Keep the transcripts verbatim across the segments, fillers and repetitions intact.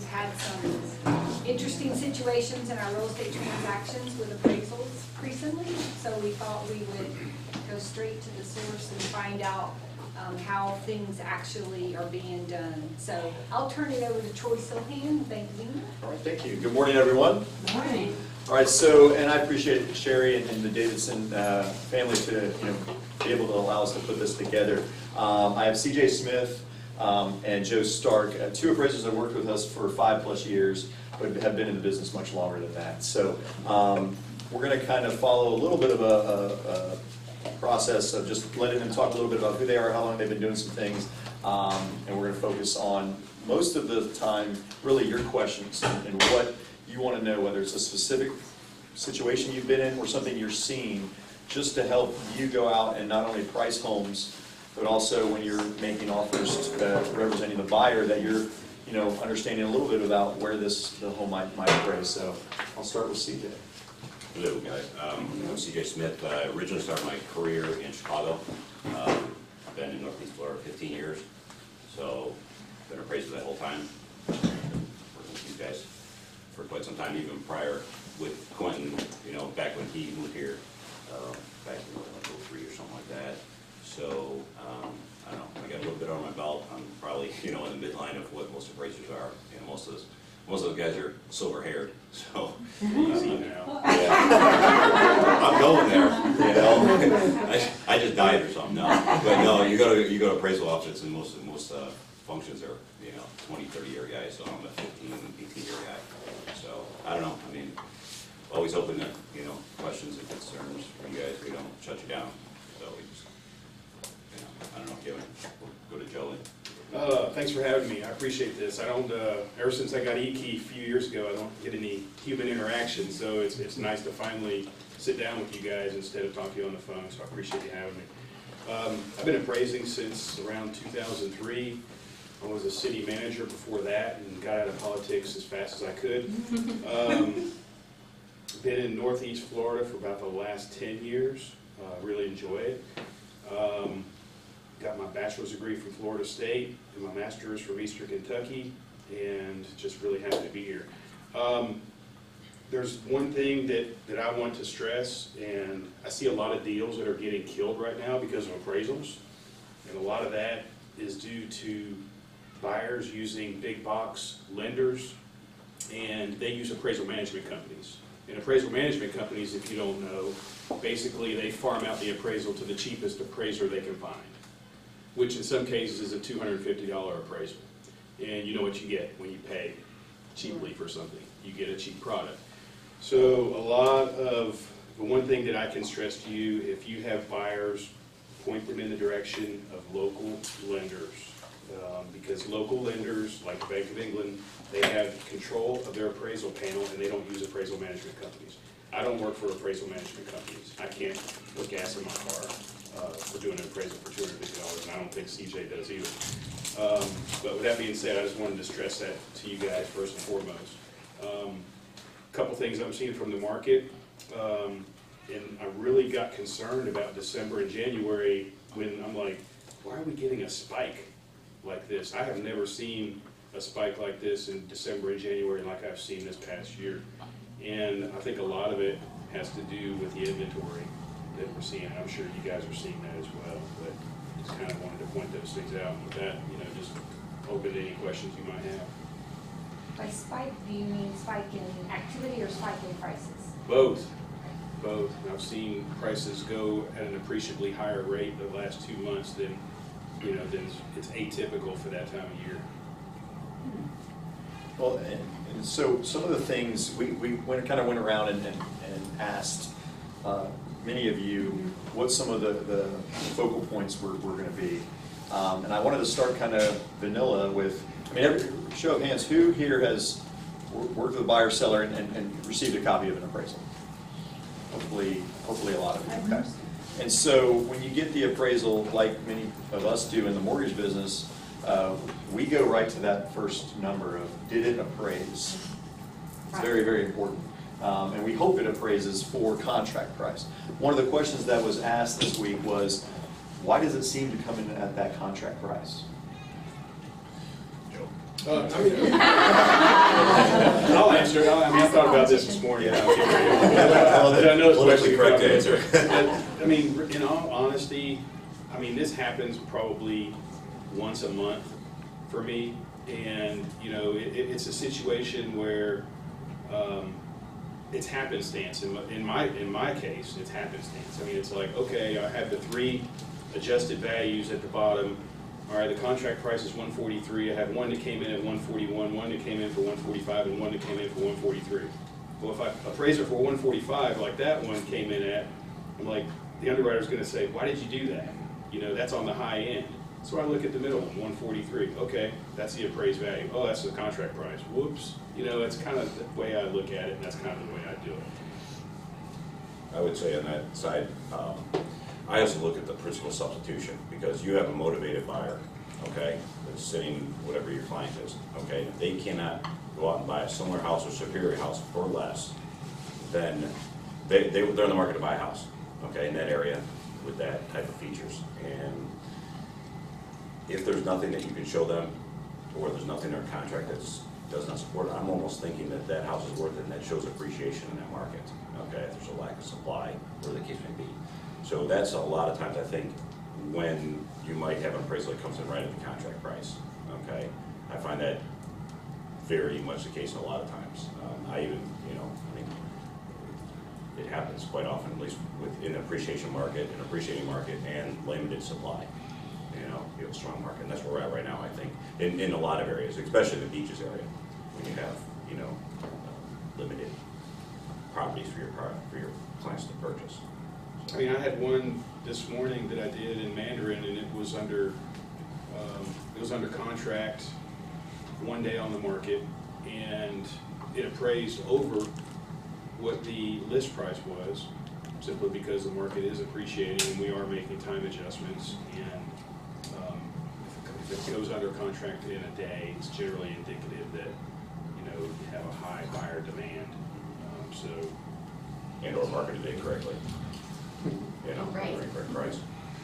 had some interesting situations in our real estate transactions with appraisals recently, so we thought we would go straight to the source and find out um, how things actually are being done. So I'll turn it over to Troy Silhan. Thank you. All right, thank you. Good morning, everyone. Good morning. All right, so, and I appreciate Sherry and, and the Davidson uh, family to, you know, be able to allow us to put this together. Um, I have C J Smith um, and Joe Stark, uh, two appraisers that worked with us for five plus years, but have been in the business much longer than that. So um, we're going to kind of follow a little bit of a, a, a process of just letting them talk a little bit about who they are, how long they've been doing some things, um, and we're going to focus on, most of the time, really your questions and, and what you want to know, whether it's a specific situation you've been in or something you're seeing, just to help you go out and not only price homes, but also when you're making offers uh, representing the buyer, that you're, you know, understanding a little bit about where this the home might might appraise. So I'll start with C J. Hello, guys. Um, I'm C J Smith. I originally started my career in Chicago. Um, I've been in Northeast Florida fifteen years, so been appraiser that whole time. Working with you guys for quite some time, even prior with Quentin, you know, back when he moved here, uh, back in like oh three or something like that. So, um, I don't know, I got a little bit on my belt. I'm probably, you know, in the midline of what most appraisers are. You know, most of those, most of those guys are silver haired, so easy now. Yeah. I'm going there, you know. I, I just died or something, no. But no, you go to, you go to appraisal offices and most, most, uh, functions are, you know, twenty, thirty year guys, so I'm a fifteen, eighteen year guy. So, I don't know, I mean, always open to, you know, questions and concerns from you guys. We don't shut you down. So we just, you know, I don't know, Kevin, we'll go to Joe. Uh, thanks for having me. I appreciate this. I don't, uh, ever since I got E-Key a few years ago, I don't get any human interaction, so it's, it's nice to finally sit down with you guys instead of talking on the phone, so I appreciate you having me. Um, I've been appraising since around two thousand three. I was a city manager before that and got out of politics as fast as I could. Um, been in Northeast Florida for about the last ten years. Uh, really enjoy it. Um, got my bachelor's degree from Florida State and my master's from Eastern Kentucky, and just really happy to be here. Um, there's one thing that, that I want to stress, and I see a lot of deals that are getting killed right now because of appraisals, and a lot of that is due to buyers using big box lenders, and they use appraisal management companies. And appraisal management companies, if you don't know, basically they farm out the appraisal to the cheapest appraiser they can find, which in some cases is a two hundred fifty dollar appraisal. And you know what you get when you pay cheaply for something. You get a cheap product. So a lot of, the one thing that I can stress to you, if you have buyers, point them in the direction of local lenders. Um, because local lenders, like the Bank of England, they have control of their appraisal panel and they don't use appraisal management companies. I don't work for appraisal management companies. I can't put gas in my car uh, for doing an appraisal for two hundred fifty dollars, and I don't think C J does either. Um, but with that being said, I just wanted to stress that to you guys first and foremost. A um, couple things I'm seeing from the market, um, and I really got concerned about December and January when I'm like, why are we getting a spike like this? I have never seen a spike like this in December and January like I've seen this past year. And I think a lot of it has to do with the inventory that we're seeing. I'm sure you guys are seeing that as well, but just kind of wanted to point those things out. And with that, you know, just open to any questions you might have. By spike, do you mean spike in activity or spike in prices? Both. Both. I've seen prices go at an appreciably higher rate the last two months than, you know, than it's atypical for that time of year. Well, and, and so some of the things, we, we went, kind of went around and, and, and asked uh, many of you what some of the, the focal points were, were going to be. Um, and I wanted to start kind of vanilla with, I mean, every, show of hands, who here has worked with a buyer seller and, and, and received a copy of an appraisal? Hopefully, hopefully a lot of you. Okay. And so when you get the appraisal, like many of us do in the mortgage business, uh, we go right to that first number of, did it appraise? It's very, very important. Um, and we hope it appraises for contract price. One of the questions that was asked this week was, why does it seem to come in at that contract price? Joe? Uh, I mean, I'll answer. I I mean, I thought about this this morning. Yeah. I'll get ready. But I know it's Politically question correct coming. answer. But, I mean, in all honesty, I mean, this happens probably once a month for me. And, you know, it, it- it's a situation where um, it's happenstance. In my, in my, in my case, it's happenstance. I mean, it's like, okay, I have the three adjusted values at the bottom. All right, the contract price is one forty-three. I have one that came in at one forty-one, one that came in for one forty-five, and one that came in for one forty-three. Well, if I appraise it for one forty-five, like that one came in at, I'm like, the underwriter's gonna say, why did you do that? You know, that's on the high end. So I look at the middle one, one forty-three. Okay, that's the appraised value. Oh, that's the contract price. Whoops. You know, that's kind of the way I look at it, and that's kind of the way I do it. I would say on that side, um, I also look at the principal substitution, because you have a motivated buyer, okay, that's sitting, whatever your client is, okay, if they cannot go out and buy a similar house or superior house for less, then they, they, they're in the market to buy a house, okay, in that area with that type of features. And if there's nothing that you can show them, or there's nothing in their contract that does not support it, I'm almost thinking that that house is worth it, and that shows appreciation in that market, okay, if there's a lack of supply, whatever the case may be. So that's a lot of times, I think, when you might have an appraisal that comes in right at the contract price, okay? I find that very much the case a lot of times. Um, I even, you know, I mean, it happens quite often, at least within an appreciation market, an appreciating market, and limited supply. You know, you have a strong market, and that's where we're at right now, I think, in, in a lot of areas, especially the beaches area, when you have, you know, uh, limited properties for your, pro- for your clients to purchase. I mean, I had one this morning that I did in Mandarin, and it was under, um, it was under contract, one day on the market, and it appraised over what the list price was, simply because the market is appreciating and we are making time adjustments. And um, if it- if it goes under contract in a day, it's generally indicative that, you know, you have a high buyer demand. Um, So, And or marketed incorrectly. You know, Right. or incorrect price.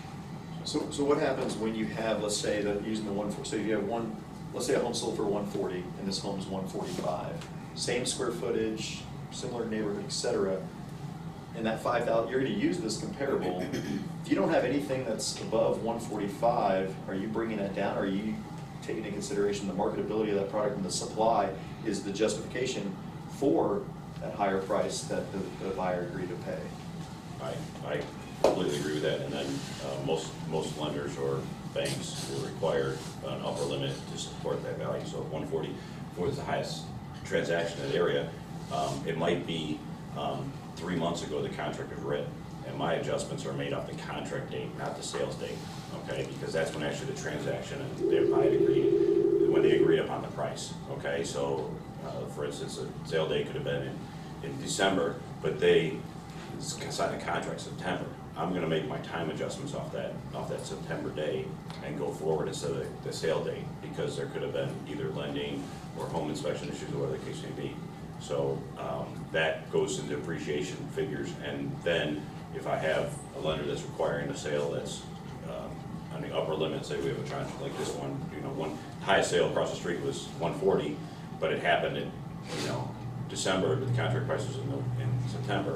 So, so what happens when you have, let's say, that using the one, so you have one, let's say a home sold for one forty, and this home's one forty-five, same square footage, similar neighborhood, et cetera, and that five thousand, you're gonna use this comparable. If you don't have anything that's above one forty-five, are you bringing that down, or are you taking into consideration the marketability of that product and the supply is the justification for that higher price that the, the buyer agreed to pay? I, I completely agree with that, and then, uh, most, most lenders or banks will require an upper limit to support that value. So if one forty-four is the highest transaction in that area, um, it might be, um, three months ago the contract was written, and my adjustments are made off the contract date, not the sales date, okay? Because that's when actually the transaction, and they I had agreed, when they agreed upon the price, okay? So, uh, for instance, the sale date could have been in, in December, but they signed the contract September. I'm gonna make my time adjustments off that, off that September date and go forward instead of the sale date, because there could have been either lending or home inspection issues or whatever the case may be. So, um, that goes into appreciation figures, and then if I have a lender that's requiring a sale that's, um, on the upper limit, say we have a tranche like this one, you know, one, highest sale across the street was one forty, but it happened in, you know, December, but the contract price was in, the, in September,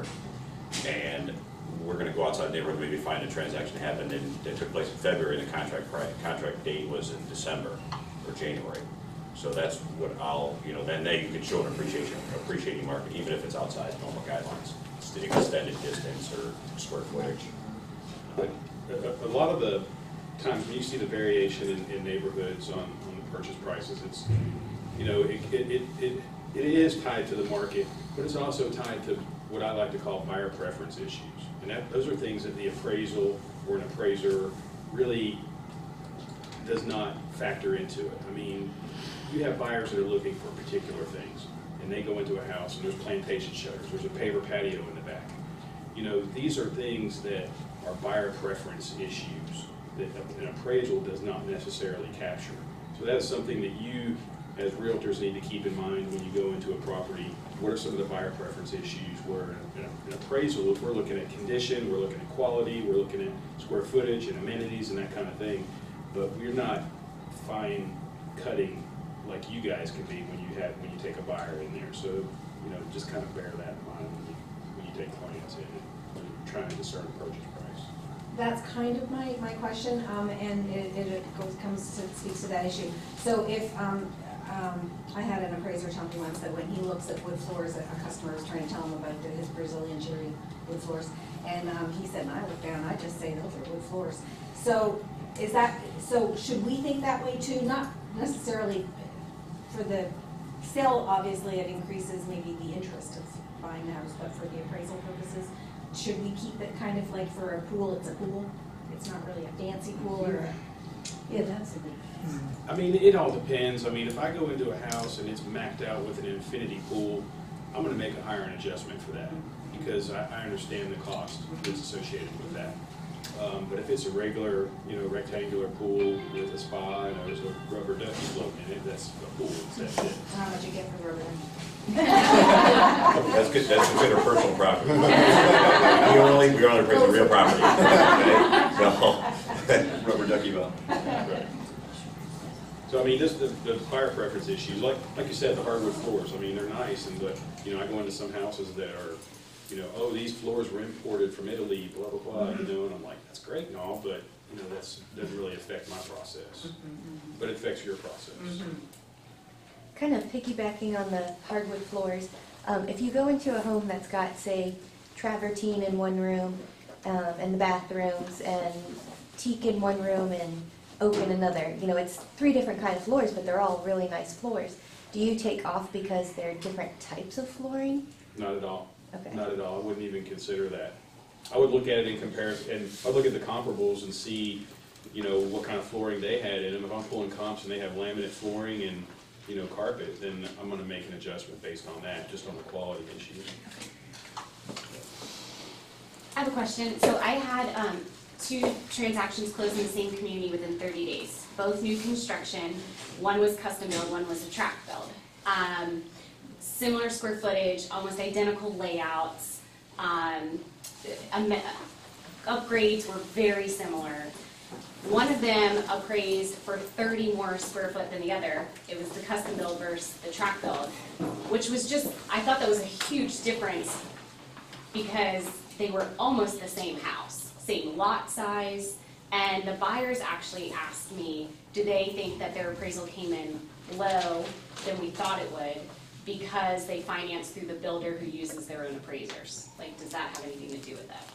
and we're gonna go outside the neighborhood, maybe find a transaction that happened in, that took place in February, and the contract price, contract date was in December or January. So that's what I'll, you know, then they you can show an appreciation, appreciating market, even if it's outside normal guidelines. It's the extended distance or square footage. but a, a lot of the times when you see the variation in, in neighborhoods on, on the purchase prices, it's, you know, it, it, it, it it is tied to the market, but it's also tied to what I like to call buyer preference issues. And that, those are things that the appraisal or an appraiser really does not factor into it. I mean, you have buyers that are looking for particular things, and they go into a house and there's plantation shutters, there's a paver patio in the back. You know, these are things that are buyer preference issues that an appraisal does not necessarily capture. So that is something that you, as realtors, need to keep in mind when you go into a property. What are some of the buyer preference issues where in an appraisal, if we're looking at condition, we're looking at quality, we're looking at square footage and amenities and that kind of thing, but we're not fine cutting like you guys can be when you have, when you take a buyer in there. So, you know, just kind of bear that in mind when you, when you take clients in and when you're trying to discern a purchase price. That's kind of my, my question, um, and it, it goes, comes to, speaks to that issue. So if, um, um, I had an appraiser tell me once that when he looks at wood floors, a a customer was trying to tell him about the- his Brazilian cherry wood floors, and, um, he said, and I look down, I just say those are wood floors. So is that, so should we think that way too? Not necessarily for the sale, obviously it increases maybe the interest of buying the house, but for the appraisal purposes, should we keep it kind of like for a pool, it's a pool? It's not really a fancy pool or a, yeah, that's a good. I mean, it all depends. I mean, if I go into a house and it's macked out with an infinity pool, I'm gonna make a higher adjustment for that, because I, I understand the cost that's associated with that. Um, but if it's a regular, you know, rectangular pool with a spa and there's a rubber ducky floating in it, that's a pool, that's it. How much you get for rubber? That's good, that's considered personal property. We only, we only appraise the real property, okay? So, Rubber ducky bow. Right. So I mean, this, the, the buyer preference issues, like, like you said, the hardwood floors, I mean, they're nice, and but, you know, I go into some houses that are, you know, oh, these floors were imported from Italy, blah, blah, blah, you know, and I'm like, that's great and all, but, you know, that's, doesn't really affect my process. But it affects your process. Kind of piggybacking on the hardwood floors, um, if you go into a home that's got, say, travertine in one room, um, and the bathrooms, and teak in one room, and oak in another, you know, it's three different kind of floors, but they're all really nice floors. Do you take off because they're different types of flooring? Not at all. Okay. Not at all. I wouldn't even consider that. I would look at it in comparison, and I'd look at the comparables and see, you know, what kind of flooring they had in them. If I'm pulling comps and they have laminate flooring and, you know, carpet, then I'm gonna make an adjustment based on that, just on the quality issue. I have a question. So I had um, two transactions close in the same community within thirty days. Both new construction. One was custom build, one was a track build. Um, similar square footage, almost identical layouts. Um, am- upgrades were very similar. One of them appraised for thirty more square foot than the other. It was the custom build versus the track build, which was just, I thought that was a huge difference because they were almost the same house, same lot size, and the buyers actually asked me, do they think that their appraisal came in low than we thought it would because they financed through the builder who uses their own appraisers? Like, does that have anything to do with that?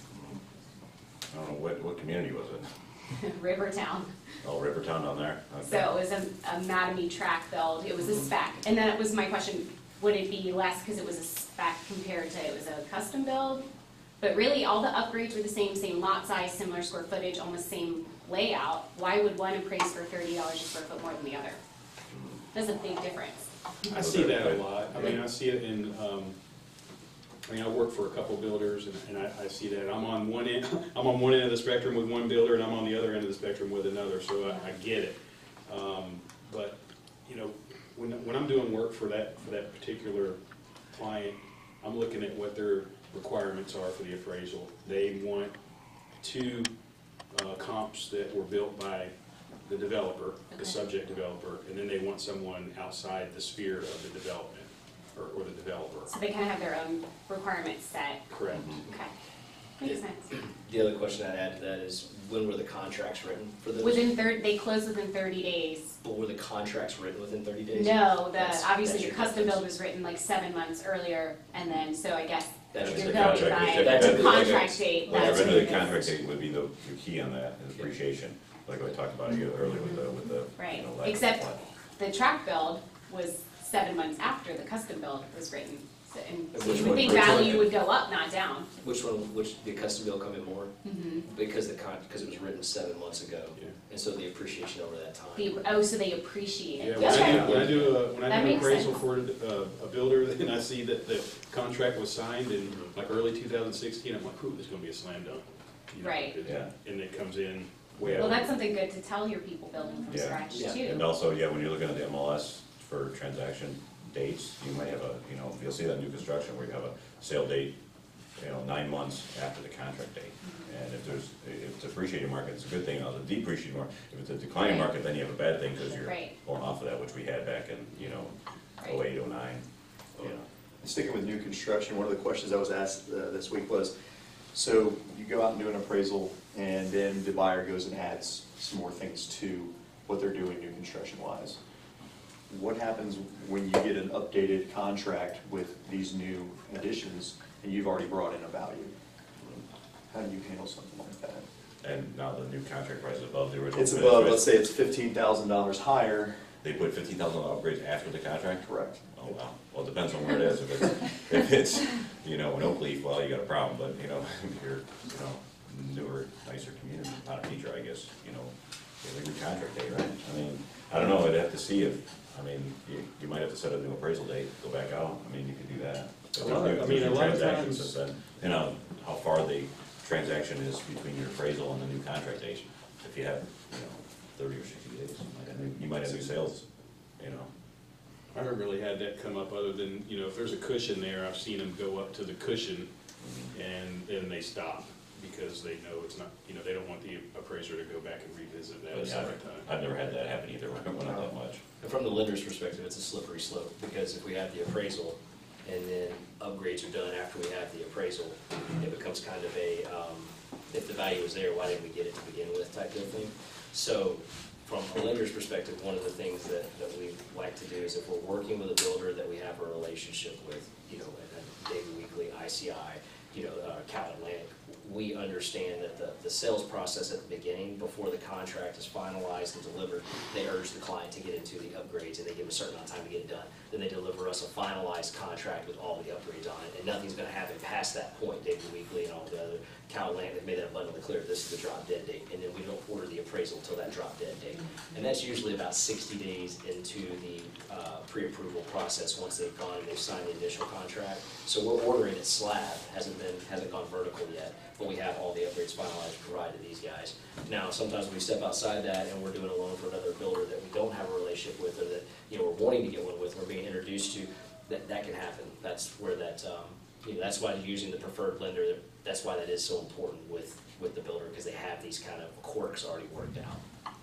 I don't know, what, what community was it? Rivertown. Oh, Rivertown down there? Okay. So it was a, a Mattamy track build, it was a spec, and then it was my question, would it be less because it was a spec compared to it was a custom build? But really, all the upgrades were the same, same lot size, similar square footage, almost same layout. Why would one appraise for thirty dollars a square foot more than the other? That's a big difference. I see that a lot. I mean, I see it in, um, I mean, I work for a couple builders, and, and I, I see that. I'm on one end, I'm on one end of the spectrum with one builder, and I'm on the other end of the spectrum with another, so I, I get it. Um, but, you know, when, when I'm doing work for that, for that particular client, I'm looking at what their requirements are for the appraisal. They want two uh, comps that were built by the developer, the Okay. subject developer, and then they want someone outside the sphere of the development, or, or the developer. So they kind of have their own requirements set. Correct. Okay, makes sense. The other question I'd add to that is, when were the contracts written for those? Within thirty, they close within thirty days. But were the contracts written within thirty days? No, the, That's- obviously that's the your custom build difference. was written like seven months earlier, and then, so I guess That's the the building contract. by That's a the good- contract date. Like, that's the what the it is. contract date would be the, the key on that, is appreciation, like we talked about earlier with the, with the. you Right, know, lack of except supply. the track build was seven months after the custom build was written. So- And so Which you would one- think which one- value would go up, not down. Which one, which, the custom bill come in more? Mhm. Because the con, because it was written seven months ago, Yeah. and so the appreciation over that time. The, oh, so they appreciate Yeah, it. when I Okay. do, when I do, a- when That I do an makes appraisal sense. for a, a builder, then I see that the contract was signed in like early two thousand sixteen, I'm like, ooh, this is gonna be a slam dunk. You know, Right. it- Yeah. And it comes in way out. Well, that's something good to tell your people building from Yeah. scratch Yeah. too. And also, yeah, when you're looking at the M L S for transaction dates, you might have a, you know, you'll see that new construction where you have a sale date you know, nine months after the contract date. And if there's, if it's appreciating market, it's a good thing. Now, the depreciating market, if it's a declining Right. market, then you have a bad thing because you're Right. going off of that, which we had back in, you know, oh eight, oh nine, you know. Sticking with new construction, one of the questions I was asked uh, this week was, so you go out and do an appraisal, and then the buyer goes and adds some more things to what they're doing new construction wise. What happens when you get an updated contract with these new additions and you've already brought in a value? How do you handle something like that? And now the new contract price is above the original. It's bid, above, right? let's say it's fifteen thousand dollars higher. They put fifteen thousand dollar upgrades after the contract? Correct. Oh, wow. Well, it depends on where it is. If it's, if it's, you know, an Oak Leaf, well, you got a problem, but, you know, if you're, you know, newer, nicer community, not a feature, I guess, you know, you have a new contract date, right? I mean, I don't know, I'd have to see if, I mean, you, you might have to set a new appraisal date, go back out, I mean, you could do that. If A lot of- there's new- I mean, a there's new lot of transactions times- since then, you know, how far the transaction is between your appraisal and the new contract date. If you have, you know, thirty or sixty days, you might have new- you might have new sales, you know. I haven't really had that come up other than, you know, if there's a cushion there, I've seen them go up to the cushion and then they stop because they know it's not, you know, they don't want the appraiser to go back and revisit that a But yeah, second time. I've never had that happen either, when it went up that much. And from the lender's perspective, it's a slippery slope, because if we have the appraisal and then upgrades are done after we have the appraisal, it becomes kind of a, um, if the value is there, why didn't we get it to begin with type of thing. So from a lender's perspective, one of the things that, that we like to do is if we're working with a builder that we have a relationship with, you know, and then Daily Weekly, I C I, you know, uh, Cal Atlantic, we understand that the, the sales process at the beginning, before the contract is finalized and delivered, they urge the client to get into the upgrades, and they give a certain amount of time to get it done. Then they deliver us a finalized contract with all the upgrades on it, and nothing's gonna happen past that point. Daily Weekly and all the other, Cal Atlantic, they've made that abundantly clear, this is the drop dead date, and then we don't order the appraisal until that drop dead date. And that's usually about sixty days into the uh, pre-approval process, once they've gone and they've signed the initial contract. So we're ordering it slab, hasn't been, hasn't gone vertical yet, but we have all the upgrades finalized, provided to these guys. Now, sometimes we step outside that and we're doing a loan for another builder that we don't have a relationship with, or that, you know, we're wanting to get one with, we're being introduced to, that, that can happen. That's where that, um, you know, that's why using the preferred lender, that's why that is so important with, with the builder, because they have these kind of quirks already worked out.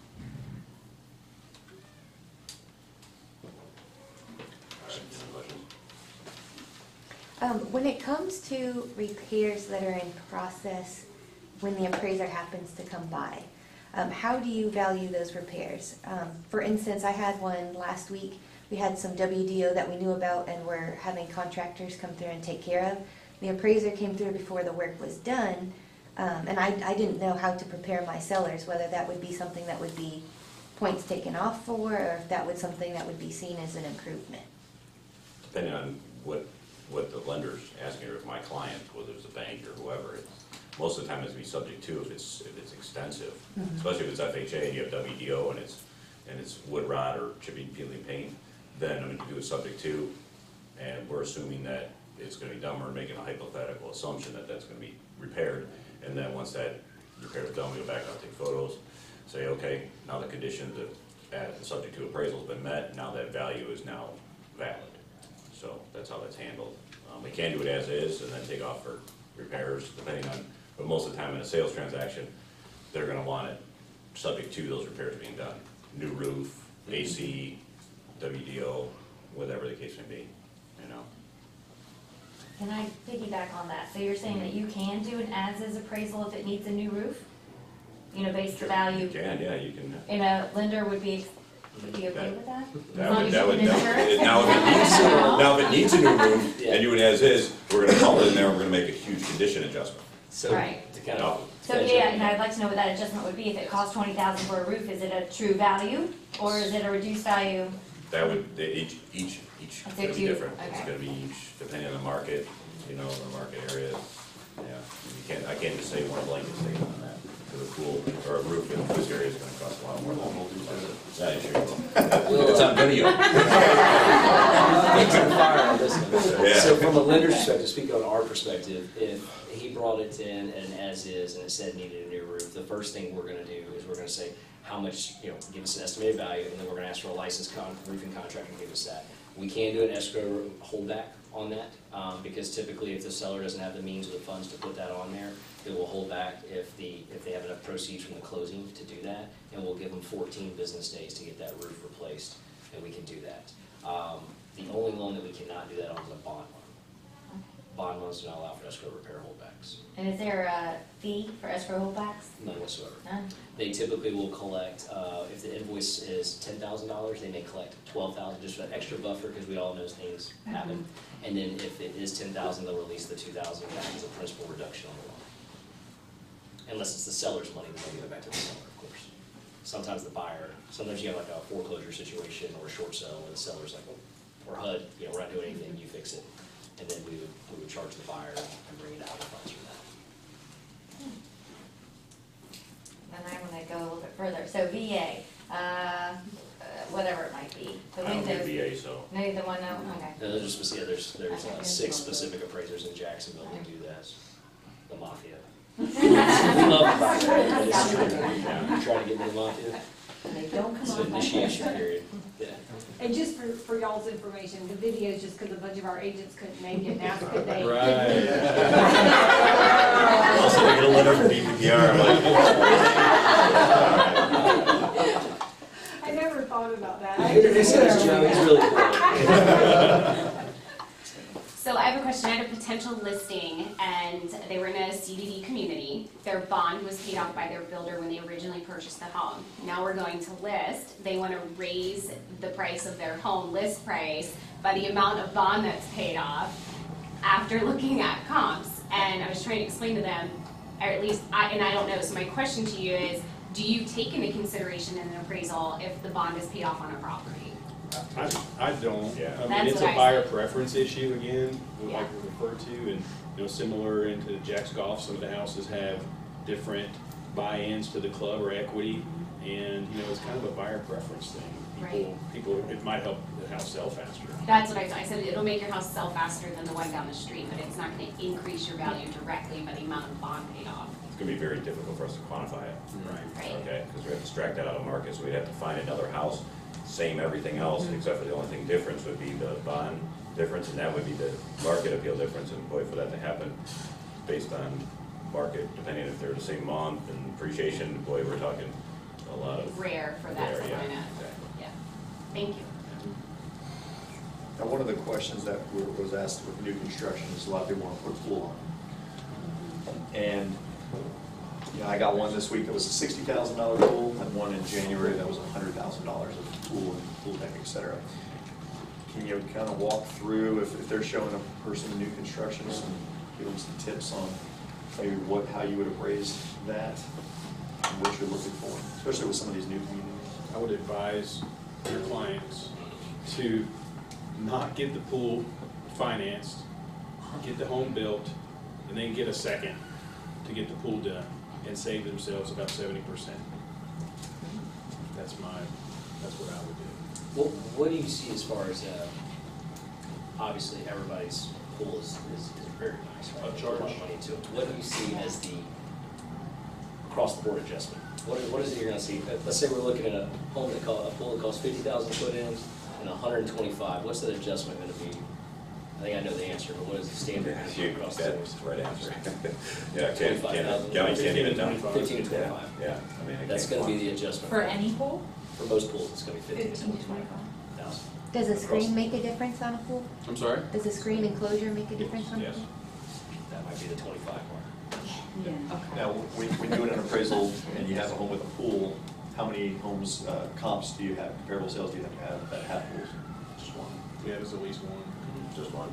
Um, when it comes to repairs that are in process, when the appraiser happens to come by, um, how do you value those repairs? Um, for instance, I had one last week. We had some W D O that we knew about and we're having contractors come through and take care of. The appraiser came through before the work was done, um, and I, I didn't know how to prepare my sellers, whether that would be something that would be points taken off for, or if that was something that would be seen as an improvement. Depending on what, what the lender's asking, or if my client, whether it's a bank or whoever, it's, most of the time it's be subject to if it's, if it's extensive. Mhm. Especially if it's F H A and you have W D O and it's, and it's wood rot or chipping, peeling paint, then, I mean, you do a subject to, and we're assuming that it's gonna be done, we're making a hypothetical assumption that that's gonna be repaired. And then once that repair is done, we go back out, take photos, say, okay, now the condition that, at, the subject to appraisal's been met, now that value is now valid. So that's how that's handled. Um, we can do it as is and then take off for repairs, depending on, but most of the time in a sales transaction, they're gonna want it subject to those repairs being done. New roof, A C, W D O, whatever the case may be, you know. Can I piggyback on that? So you're saying that you can do an as-is appraisal if it needs a new roof? You know, based the value, You can, yeah, you can. and a lender would be, would be okay with that? That As long would, as that you would, can that would- insure it? now if it needs, now if it needs a new roof, Yeah. and you would as is, we're gonna call it in there, and we're gonna make a huge condition adjustment. So Right. to kind of. So, yeah, and I'd like to know what that adjustment would be. If it costs twenty thousand for a roof, is it a true value, or is it a reduced value? That would, they- each, each, each, I'd is say gonna be two, different. It's okay. gonna be each, depending on the market, you know, the market area, yeah. You can't, I can't just say one blanket statement on that. Because a pool or a roof in this area is gonna cost a lot more than a whole new That is true. It's on video. Things on fire on this one. Yeah. So from a lender's perspective, speaking on our perspective, if he brought it in and as is, and it said needed a new roof, the first thing we're gonna do is we're gonna say, how much, you know, give us an estimated value, and then we're gonna ask for a licensed con, roofing contractor to give us that. We can do an escrow holdback, on that, um, because typically if the seller doesn't have the means or the funds to put that on there, they will hold back if the, if they have enough proceeds from the closing to do that, and we'll give them fourteen business days to get that roof replaced, and we can do that. Um, the only loan that we cannot do that on is a bond loan. Bond loans do not allow for escrow repair holdbacks, And is there a fee for escrow holdbacks? none whatsoever. None? They typically will collect, uh, if the invoice is ten thousand dollars, they may collect twelve thousand dollars just for that extra buffer, because we all know things happen. And then if it is ten thousand dollars, they'll release the two thousand dollars back as a principal reduction on the loan. Unless it's the seller's money, then they'll give it back to the seller, of course. Sometimes the buyer, sometimes you have like a foreclosure situation or a short sale, where the seller's like, well, we're H U D, you know, we're not doing anything, you fix it. And then we would, we would charge the buyer and bring it out of funds for that. And I want to go a little bit further. So V A, uh, uh, whatever it might be. The I don't do windows. V A, so. No, the one, no, okay. No, there's just, yeah, there's, there's uh, Okay. six specific appraisers in Jacksonville that do that. The mafia. We love the mafia, but it's true. You try to get into the mafia, And they don't come it's on. an initiation period, yeah. And just for, for y'all's information, the video is just because a bunch of our agents couldn't make it, now could they? Right. Also, they get a letter from D P P R, like. I never thought about that. Introduce him as Joe, he's really cool. So I have a question. I had a potential listing, and they were in a C D D community. Their bond was paid off by their builder when they originally purchased the home. Now we're going to list. They want to raise the price of their home list price by the amount of bond that's paid off after looking at comps. And I was trying to explain to them, or at least, I, and I don't know. So my question to you is, do you take into consideration in an appraisal if the bond is paid off on a property? I, I don't. Yeah. I mean, That's it's a what I buyer said. preference issue again, like Yeah. we referred to, and, you know, similar into Jack's Golf, some of the houses have different buy-ins to the club or equity, and, you know, it's kind of a buyer preference thing. People, people, it might help the house sell faster. That's what I, I said, it'll make your house sell faster than the one down the street, but it's not gonna increase your value directly by the amount of bond paid off. It's gonna be very difficult for us to quantify it. Right. Right. Okay, because we have to extract that out of market, so we'd have to find another house, same everything else, except for the only thing difference would be the bond difference, and that would be the market appeal difference, and boy, for that to happen based on market, depending if they're the same month and appreciation, boy, we're talking a lot of. Rare for that Rare, to yeah, line up. exactly. Yeah, thank you. Now, one of the questions that w- was asked with new construction is a lot of people want to put a pool on. And, you know, I got one this week that was a sixty thousand dollar pool, and one in January that was a hundred thousand dollars of pool and pool deck, et cetera. Can you kind of walk through, if, if they're showing a person new construction, some, give them some tips on maybe what, how you would appraise that, and what you're looking for, especially with some of these new communities? I would advise your clients to not get the pool financed, get the home built, and then get a second to get the pool done, and save themselves about seventy percent. That's my, that's what I would do. What, what do you see as far as, uh, obviously, everybody's pool is, is, is very nice, right? A There's lot of charge. money to it. What do you see as the across-the-board adjustment? What is, what is it you're gonna see? Uh, Let's say we're looking at a home that cost, a pool that costs fifty thousand put in and a hundred and twenty-five, what's that adjustment gonna be? I think I know the answer, but what is the standard gonna be You, across the that's board? the right answer. Yeah, can't, twenty-five can't, thousand. county can't even tell. Fifteen to twenty-five. Yeah, I mean, I That's can't gonna be quantify. the adjustment. For any pool? For most pools, it's gonna be fifteen to Fifteen to twenty-five thousand. Does a screen make a difference on a pool? I'm sorry? Does a screen enclosure make a difference on a Yes. pool? That might be the twenty-five mark. Now, when, when doing an appraisal and you have a home with a pool, how many homes, uh, comps do you have, comparable sales do you have to have that have pools? Just one. Yeah, there's at least one. Just one.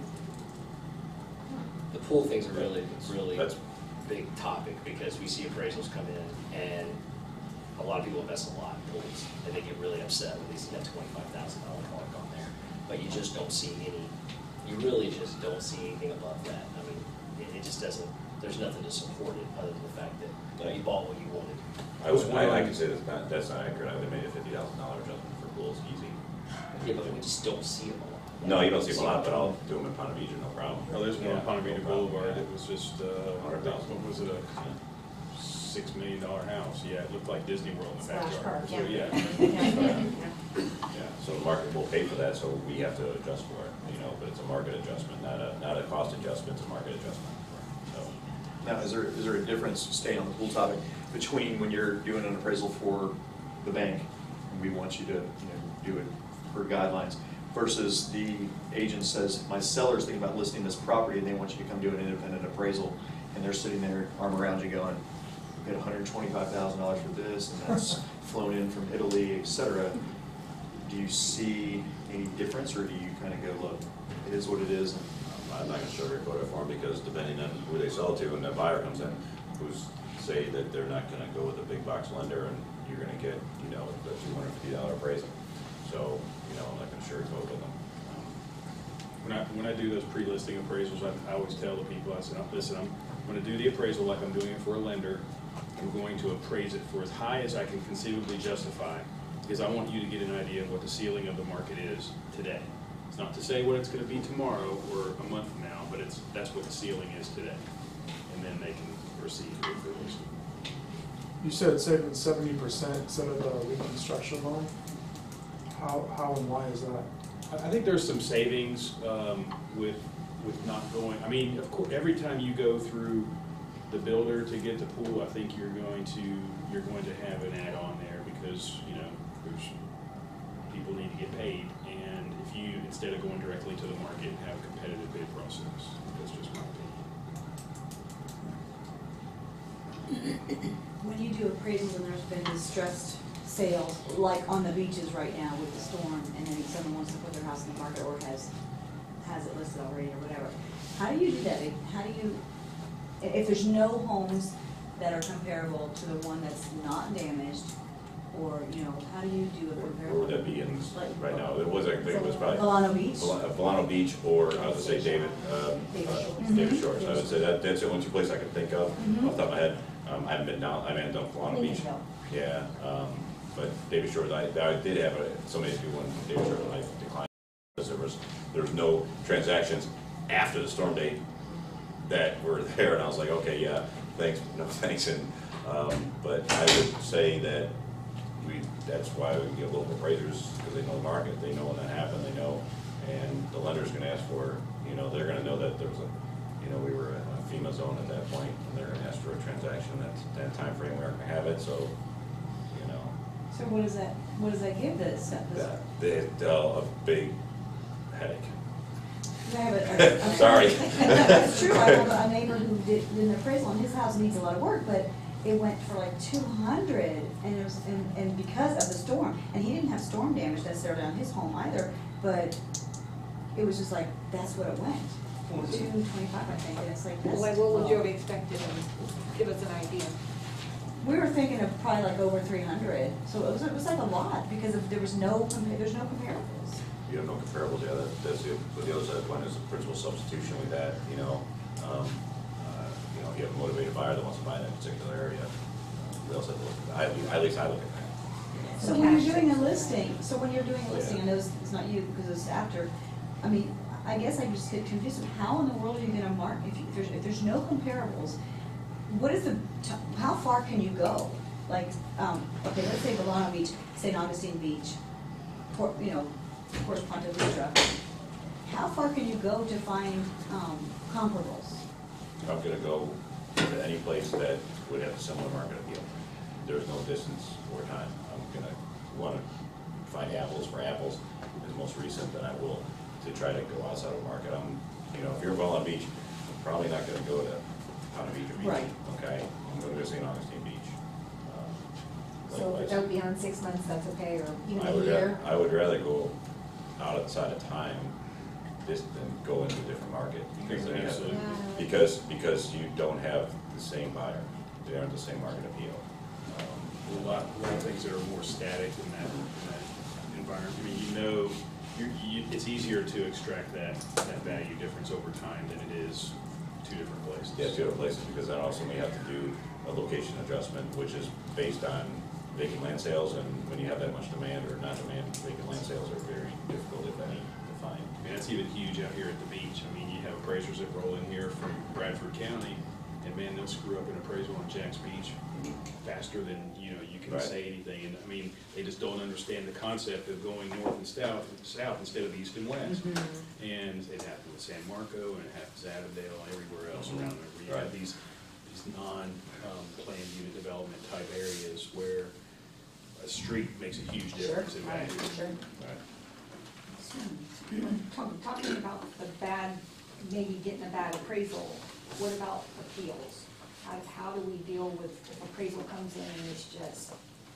The pool thing's a really, really That's- big topic because we see appraisals come in and a lot of people invest a lot in pools and they get really upset when they see that twenty-five thousand dollar mark on there. But you just don't see any, you really just don't see anything above that. I mean, it, it just doesn't, there's nothing to support it other than the fact that, you know, you bought what you wanted. I was, I, I can say that's not, that's not accurate, I would have made a fifty thousand dollar adjustment for pools, easy. Yeah, but we just don't see them a lot. No, you don't see them a lot, but I'll do them in Ponte Vedra, no problem. Oh, there's one on Ponte Yeah, Vedra no problem, Boulevard, yeah. it was just, uh, Hundred thousand. what was it, a six million dollar house, yeah, it looked like Disney World in the Splash backyard. park, So, yeah. yeah. Yeah. Yeah, so a market will pay for that, so we have to adjust for it, you know, but it's a market adjustment, not a, not a cost adjustment, it's a market adjustment, so. Now, is there, is there a difference, staying on the pool topic, between when you're doing an appraisal for the bank, and we want you to, you know, do it per guidelines, versus the agent says, my seller's thinking about listing this property, and they want you to come do an independent appraisal, and they're sitting there, arm around you going, we paid one hundred twenty-five thousand dollars for this, and that's flown in from Italy, et cetera. Do you see any difference, or do you kind of go, look, it is what it is? And I'm not gonna sugarcoat it for them, because depending on who they sell it to, and the buyer comes in, who's say that they're not gonna go with a big box lender, and you're gonna get, you know, the two hundred fifty dollar appraisal. So, you know, I'm not gonna sugarcoat with them. When I, when I do those pre-listing appraisals, I, I always tell the people, I said, listen, I'm gonna do the appraisal like I'm doing it for a lender. I'm going to appraise it for as high as I can conceivably justify, because I want you to get an idea of what the ceiling of the market is today. It's not to say what it's gonna be tomorrow or a month from now, but it's, that's what the ceiling is today. And then they can proceed with the listing. You said saving seventy percent instead of the reconstruction loan. How, how and why is that? I I think there's some savings um, with, with not going, I mean, of course, every time you go through the builder to get the pool, I think you're going to, you're going to have an add-on there, because, you know, there's, people need to get paid, and if you, instead of going directly to the market, have a competitive bid process. That's just my opinion. When you do appraisals and there's been distressed sales, like on the beaches right now with the storm, and then someone wants to put their house in the market or has, has it listed already or whatever, how do you do that? How do you, i- if there's no homes that are comparable to the one that's not damaged, or, you know, how do you do a Where comparable? would that be in, Like- right now? It was, I think it was probably. Volano Beach? Volano Volano Beach, or I would say David, um, David uh, Shores. David Shores. I would say that, that's the only two places I could think of, Mhm. off the top of my head. Um, I haven't been down, I haven't done Volano Beach. Indian Hill. Yeah, um, but David Shores, I, I did have a, somebody do one from David Shores, and I declined, because there was, there was no transactions after the storm date that were there, and I was like, okay, yeah, thanks, no thanks, and, um, but I would say that we, that's why we get local appraisers, because they know the market, they know when that happened, they know, and the lender's gonna ask for, you know, they're gonna know that there was a, you know, we were in a FEMA zone at that point, and they're gonna ask for a transaction, that's, that timeframe, we aren't gonna have it, so, you know, So what does that, what does that give the, the? that, they, uh, a big headache. I have a- a- a- Sorry. It's true, I have a neighbor who did, did an appraisal, and his house needs a lot of work, but it went for like two hundred, and it was, and, and because of the storm, and he didn't have storm damage necessarily on his home either, but it was just like, that's what it went, for two twenty-five, I think, and it's like, that's. Like, what would you have well, expected, and give us an idea? We were thinking of probably like over three hundred, so it was, it was like a lot, because of, there was no, compa- there's no comparables. You have no comparables, yeah, that, that's the, but the other side one is the principal substitution with that, you know, um, uh, you know, you have a motivated buyer that wants to buy in that particular area. Uh, We also have to look, I, at least I look at that. So when you're doing a listing, so when you're doing a listing, I know it's it's not you because it's after, I mean, I guess I just get confused with how in the world are you gonna mark, if you, if there's, if there's no comparables, what is the, t- how far can you go? Like, um, okay, let's say Volano Beach, Saint Augustine Beach, Port, you know, of course, Ponte Vedra. How far can you go to find, um, comparables? I'm gonna go to any place that would have a similar market appeal. There's no distance or time. I'm gonna wanna find apples for apples, as most recent than I will to try to go outside of the market. I'm, you know, if you're in Volano Beach, I'm probably not gonna go to Ponte Vedra Beach. Right. Okay, I'm gonna go to Saint Augustine Beach. Um, So if likewise. it go beyond six months, that's okay, or even I a would, ra- year? I would rather go outside of time this than go into a different market. Because then you have, Absolutely. because, because you don't have the same buyer, they aren't the same market appeal. Um, A lot, a lot of things that are more static in that, in that environment. I mean, you know, you, you, it's easier to extract that, that value difference over time than it is two different places. Yeah, two other places, because then also we have to do a location adjustment, which is based on vacant land sales, and when you have that much demand or not demand, vacant land sales are very difficult, if any, to find. I mean, that's even huge out here at the beach. I mean, you have appraisers that roll in here from Bradford County, and man, they'll screw up an appraisal on Jack's Beach faster than, you know, you can Right. say anything. And I mean, they just don't understand the concept of going north and south, south instead of east and west. And it happens in San Marco, and it happens in Avondale, and everywhere else around there, where you have Right. these, these non-planned unit development type areas where a street makes a huge difference in value. Right. Talk- Talking about the bad, maybe getting a bad appraisal, what about appeals? How, how do we deal with if appraisal comes in and it's just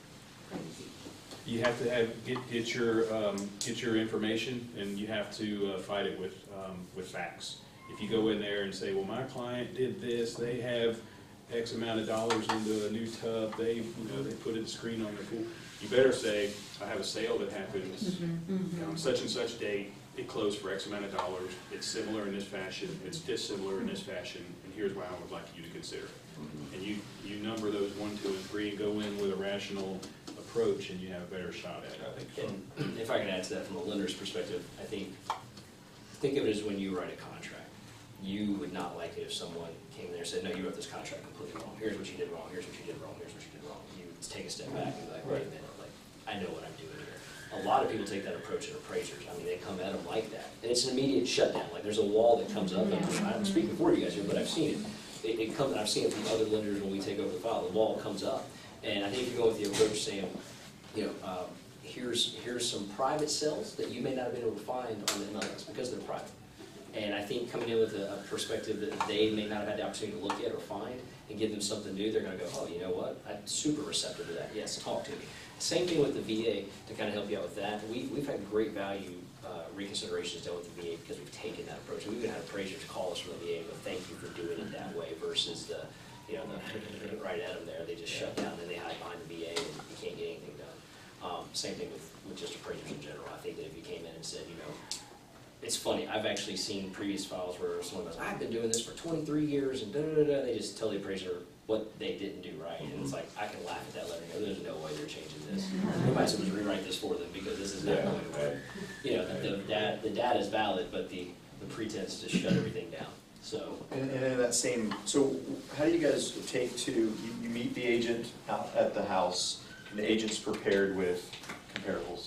crazy? You have to have, get, get your, um, get your information, and you have to uh, fight it with, um, with facts. If you go in there and say, well, my client did this, they have X amount of dollars into a new tub, they, you know, they put a screen on their pool, you better say, I have a sale that happens on such and such date, it closed for X amount of dollars, it's similar in this fashion, it's dissimilar in this fashion, and here's why I would like you to consider it. And you, you number those one, two, and three, and go in with a rational approach, and you have a better shot at it, I think. And if I can add to that from a lender's perspective, I think, think of it as when you write a contract. You would not like it if someone came there and said, no, you wrote this contract completely wrong. Here's what you did wrong, here's what you did wrong, here's what you did wrong. You would take a step back and be like, wait a minute, like, I know what I'm doing here. A lot of people take that approach in appraisers. I mean, they come at them like that. And it's an immediate shutdown. Like, there's a wall that comes up. And I'm speaking for you guys here, but I've seen it. It, it comes, and I've seen it from other lenders when we take over the file. The wall comes up. And I think if you go with the approach saying, you know, um, here's, here's some private sales that you may not have been able to find on the M L S because they're private. And I think coming in with a, a perspective that they may not have had the opportunity to look at or find and give them something new, they're going to go, oh, you know what? I'm super receptive to that. Yes, talk to me. Same thing with the V A to kind of help you out with that. We, we've had great value uh, reconsiderations done with the V A because we've taken that approach. We've even had appraisers call us from the V A and go, thank you for doing it that way versus the, you know, the right at them there. They just shut down and they hide behind the V A and you can't get anything done. Um, same thing with, with just appraisers in general. I think that if you came in and said, you know, it's funny, I've actually seen previous files where someone goes, I've been doing this for twenty-three years and da-da-da-da, they just tell the appraiser what they didn't do right. And it's like, I can laugh at that letter and go, there's no way they're changing this. We might as well just rewrite this for them because this is not Yeah, going to work. You know, the, the data, the data is valid, but the, the pretense to shut everything down, so. And, and in that same, so how do you guys take to, you, you meet the agent out at the house, and the agent's prepared with comparables,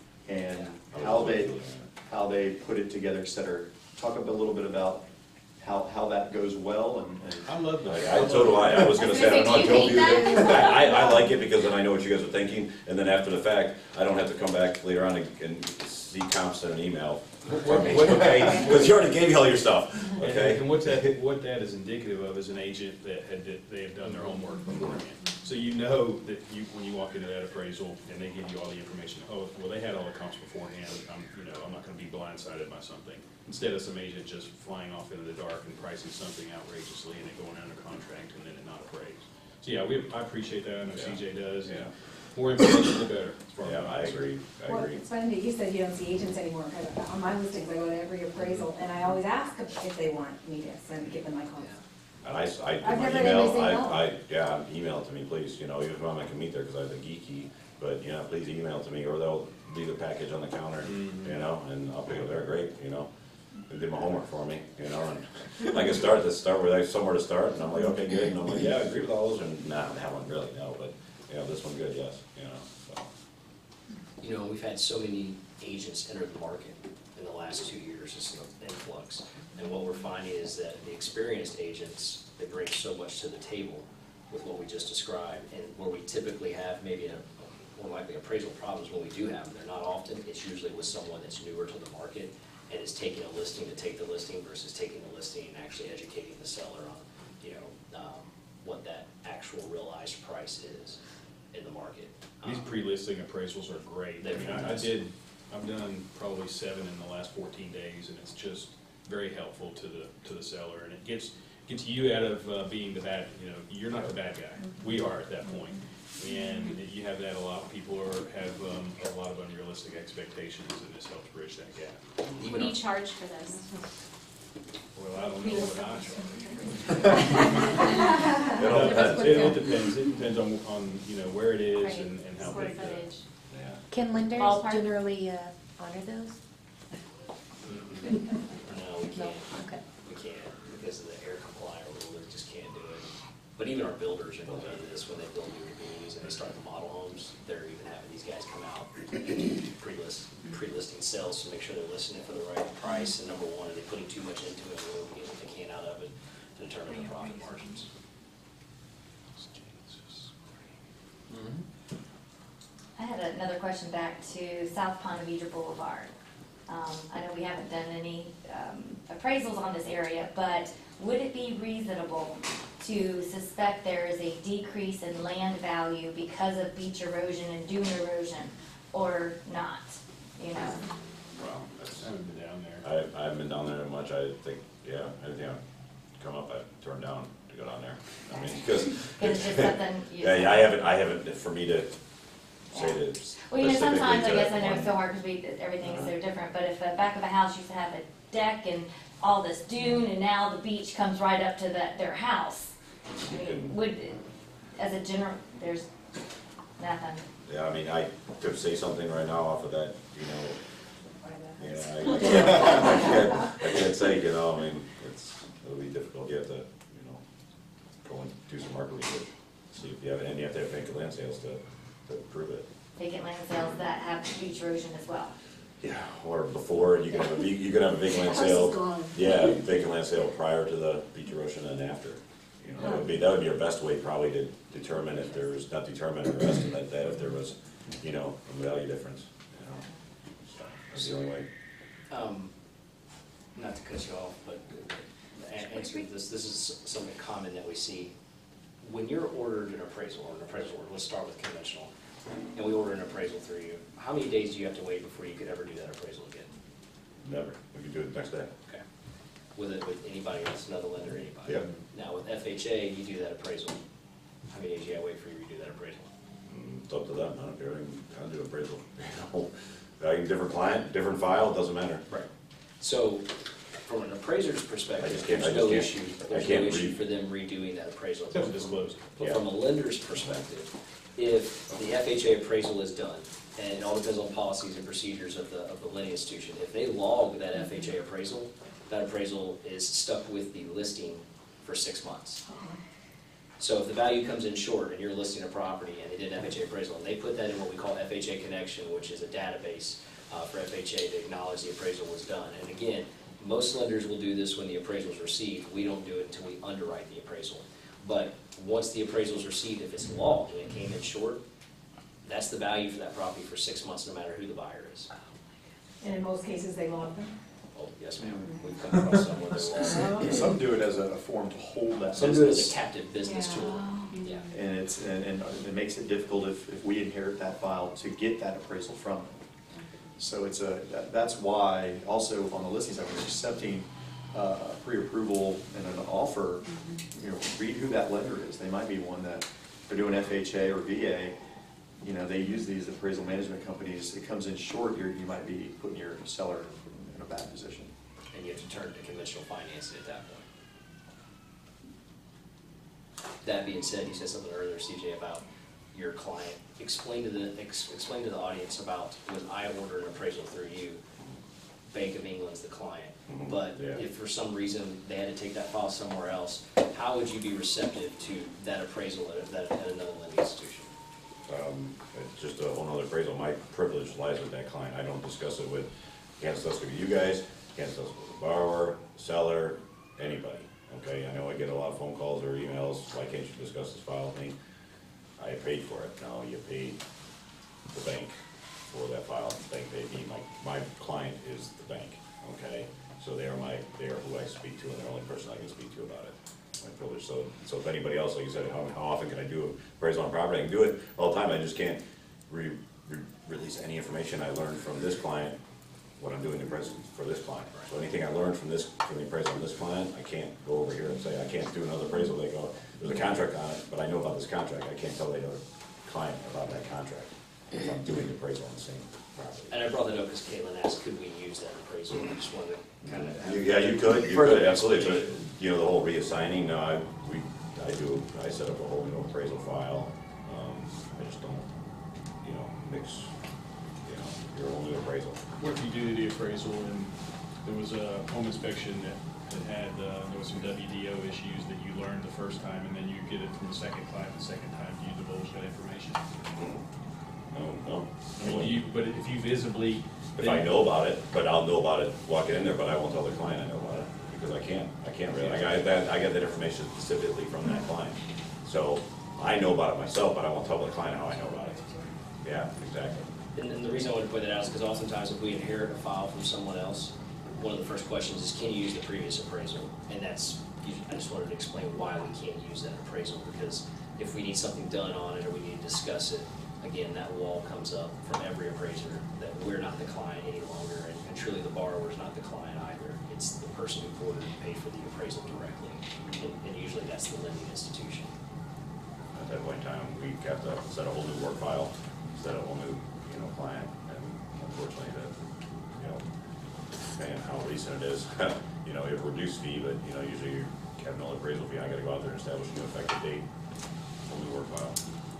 and how they, how they put it together, et cetera. Talk a bit- a little bit about how, how that goes well, and, and I love I, that. I totally, I was I gonna was say, I gonna don't say, know, do you I told hate you that. I, I like it because then I know what you guys are thinking, and then after the fact, I don't have to come back later on and, and see comps in an email from me, okay? Because you already gave me all your stuff, And- okay? And what that, what that is indicative of is an agent that had, that they have done their homework beforehand. So you know that you, when you walk into that appraisal and they give you all the information, oh, well, they had all the comps beforehand, I'm, you know, I'm not gonna be blindsided by something. Instead of some agent just flying off into the dark and pricing something outrageously and it going under contract and then it not appraised. So, yeah, we, I appreciate that, I know C J does, and Yeah. more information the better. as far as Yeah, I I'm agree, I Well, agree. it's funny that you said you don't see agents anymore, because on my listings, I go to every appraisal, and I always ask if they want me to send, give them my calls. And I, I, I've my never had email, anybody say I, no. I, yeah, email it to me, please, you know, even if I'm not gonna meet there, cause I have the geeky, but, you know, please email it to me, or they'll leave a package on the counter, Mhm. you know, and I'll pick it up there, great, you know. They did my homework for me, you know, and I can start, to start where there's somewhere to start, and I'm like, okay, good, and I'm like, yeah, I agree with all those, and nah, that one really, no, but, you know, this one good, yes, you know, so. You know, we've had so many agents enter the market in the last two years, it's an influx. And what we're finding is that the experienced agents, they bring so much to the table with what we just described. And where we typically have maybe a, more likely appraisal problems when we do have them, they're not often, it's usually with someone that's newer to the market and is taking a listing to take the listing versus taking the listing and actually educating the seller on, you know, um, what that actual realized price is in the market. These Um, pre-listing appraisals are great. I They're mean, I, I fantastic. did, I've done probably seven in the last fourteen days, and it's just very helpful to the, to the seller, and it gets, gets you out of, uh, being the bad, you know, you're not the bad guy. We are at that point. And you have that, a lot of people are, have, um, a lot of unrealistic expectations, and this helps bridge that gap. What Even do you on- charge for this? Well, I don't know what I charge. It all depends. It, it depends, it depends on, on, you know, where it is Right, and, and how square big the. footage. Yeah. Can lenders Ballpark? generally uh, honor those? No, we No, can't. okay. We can't, because of the air compliant rule, we just can't do it. But even our builders are going to do this when they build new communities and they start the model homes, they're even having these guys come out and do pre-list, pre-listing sales to make sure they're listing it for the right price. And number one, are they putting too much into it, or are we getting what they can out of it to determine the profit margins? I had another question back to South Ponte Vedra Boulevard. Um, I know we haven't done any um, appraisals on this area, but would it be reasonable to suspect there is a decrease in land value because of beach erosion and dune erosion, or not, you know? Well, that's, I haven't been down there. I, I haven't been down there much, I think, yeah, anything I've come up, I've turned down to go down there. I mean, because. Because it's just something you. Yeah, yeah, I haven't, I haven't, for me to say that. Well, you know, specifically sometimes, I to guess, I know one- it's so hard because we, everything is so different, but if the back of a house used to have a deck and all this dune, and now the beach comes right up to the, their house, I mean, would, as a general, there's nothing. Yeah, I mean, I could say something right now off of that, you know, yeah, I, I can't, I can't, I can't say, you know, I mean, it's, it'll be difficult, you have to, you know, go and do some market research, see if you have, and you have to have vacant land sales to, to prove it. Vacant land sales that have beach erosion as well. Yeah, or before, you could have a, ve- you could have a vacant land sale, yeah, vacant land sale prior to the beach erosion and after. You know, that would be, that would be your best way probably to determine if there was, not determine or estimate that if there was, you know, a value difference, you know. So, that's the only way. Um, not to cut you off, but a- answering this, this is something common that we see. When you're ordered an appraisal, or an appraisal order, let's start with conventional, and we order an appraisal through you, how many days do you have to wait before you could ever do that appraisal again? Never, we could do it next day. Okay. With it, with anybody else, another lender, anybody? Yep. Now, with F H A, you do that appraisal, how many days do you gotta wait for you to redo that appraisal? Mm, It's up to them, I don't care, I can, I'll do appraisal, you know. Value, different client, different file, doesn't matter. Right. So, from an appraiser's I just perspective, can't- I there's just no can't- issue, I there's no can't issue read- for them redoing that appraisal. It's disclosed. But Yeah. from a lender's perspective, if the F H A appraisal is done, and it all depends on policies and procedures of the, of the lending institution, if they log that F H A appraisal, that appraisal is stuck with the listing for six months. So if the value comes in short and you're listing a property and they did an F H A appraisal, and they put that in what we call F H A Connection, which is a database uh, for F H A to acknowledge the appraisal was done. And again, most lenders will do this when the appraisal is received. We don't do it until we underwrite the appraisal. But once the appraisal is received, if it's logged and it came in short, that's the value for that property for six months, no matter who the buyer is. And in most cases, they log them? Oh, yes, ma'am. We've come across some where they're logged. Some do it as a form to hold that Some do it as a business. captive business tool. Yeah. And it's, and, and it makes it difficult if, if we inherit that file to get that appraisal from them. So it's a, that, that's why also on the listing side, when you're accepting uh, pre-approval and an offer, you know, read who that lender is. They might be one that, they're doing F H A or V A, you know, they use these appraisal management companies. It comes in short, you're, you might be putting your seller in a bad position. And you have to turn to conventional financing at that point. That being said, you said something earlier, C J, about your client. Explain to the, ex- explain to the audience about when I order an appraisal through you, Bank of England's the client. Mhm, But yeah. if for some reason they had to take that file somewhere else, how would you be receptive to that appraisal at, that, at another lending institution? Um, it's just a whole nother appraisal, my privilege lies with that client, I don't discuss it with, can't discuss it with you guys, can't discuss it with the borrower, seller, anybody, okay? I know I get a lot of phone calls or emails, why can't you discuss this file with me? I paid for it, no, you paid the bank for that file, the bank paid me, my, my client is the bank, okay? So they are my, they are who I speak to, and the only person I can speak to about it. My privilege, so, so if anybody else, like you said, how, how often can I do appraisal on property? I can do it all the time, I just can't re, re, release any information I learned from this client, what I'm doing the appraisal for this client. So anything I learned from this, from the appraisal on this client, I can't go over here and say, I can't do another appraisal, they go, there's a contract on it, but I know about this contract, I can't tell the other client about that contract if I'm doing the appraisal on the same property. And I brought that up because Caitlin asked, could we use that appraisal? I just wanted to kind of. You- Yeah, you could, you Further could, absolutely, but, explanation. you know, the whole reassigning, no, I, we, I do, I set up a whole new appraisal file, um, I just don't, you know, mix, you know, your whole new appraisal. What if you do the appraisal and there was a home inspection that that had, uh, there was some W D O issues that you learned the first time, and then you get it from the second client the second time, do you divulge that information? No, no. I mean, do you, but if you visibly. If I know about it, but I'll know about it walking in there, but I won't tell the client I know about it, because I can't, I can't really, I got that, I got that information specifically from that client. So, I know about it myself, but I won't tell the client how I know about it. Yeah, exactly. And then the reason I wanted to point that out is because oftentimes if we inherit a file from someone else, one of the first questions is, can you use the previous appraisal? And that's, I just wanted to explain why we can't use that appraisal, because if we need something done on it or we need to discuss it, again, that wall comes up from every appraiser that we're not the client any longer, and, and truly the borrower's not the client either. It's the person who quoted and paid for the appraisal directly, and, and usually that's the lending institution. At that point in time, we have to set a whole new work file, set a whole new, you know, client, and unfortunately that, you know, depending on how recent it is, you know, it reduced fee, but, you know, usually you have no appraisal fee, I gotta go out there and establish a new effective date, whole new work file.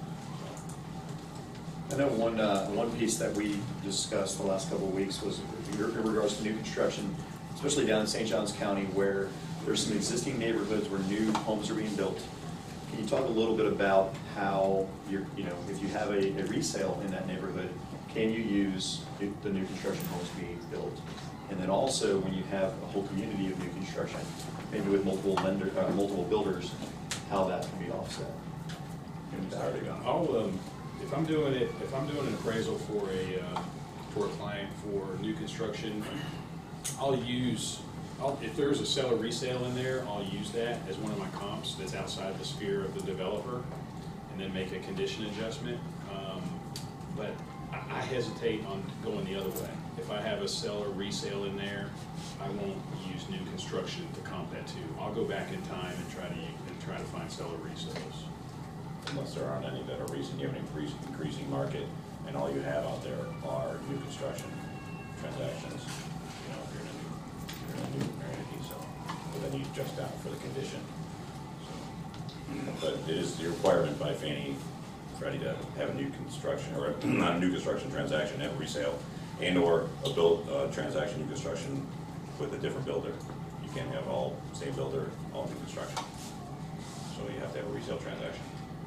I know one, uh, one piece that we discussed the last couple of weeks was in regards to new construction, especially down in Saint Johns County, where there's some existing neighborhoods where new homes are being built. Can you talk a little bit about how you're, you know, if you have a, a resale in that neighborhood, can you use the new construction homes being built? And then also, when you have a whole community of new construction, maybe with multiple lender, uh, multiple builders, how that can be offset? I'll, um, if I'm doing it, if I'm doing an appraisal for a, uh, for a client for new construction, I'll use, I'll, if there's a seller resale in there, I'll use that as one of my comps that's outside the sphere of the developer, and then make a condition adjustment. Um, but I I hesitate on going the other way. If I have a seller resale in there, I won't use new construction to comp that to. I'll go back in time and try to, and try to find seller resales. Unless there aren't any that are recent, you have an increase, increasing market, and all you have out there are new construction transactions, you know, if you're in a new, if you're in a new community, so, but then you adjust down for the condition. So, but it is the requirement by Fannie, Freddie to have a new construction, or a, not a new construction transaction, have a resale, and or a build, uh, transaction, new construction with a different builder. You can't have all same builder, all new construction. So you have to have a resale transaction.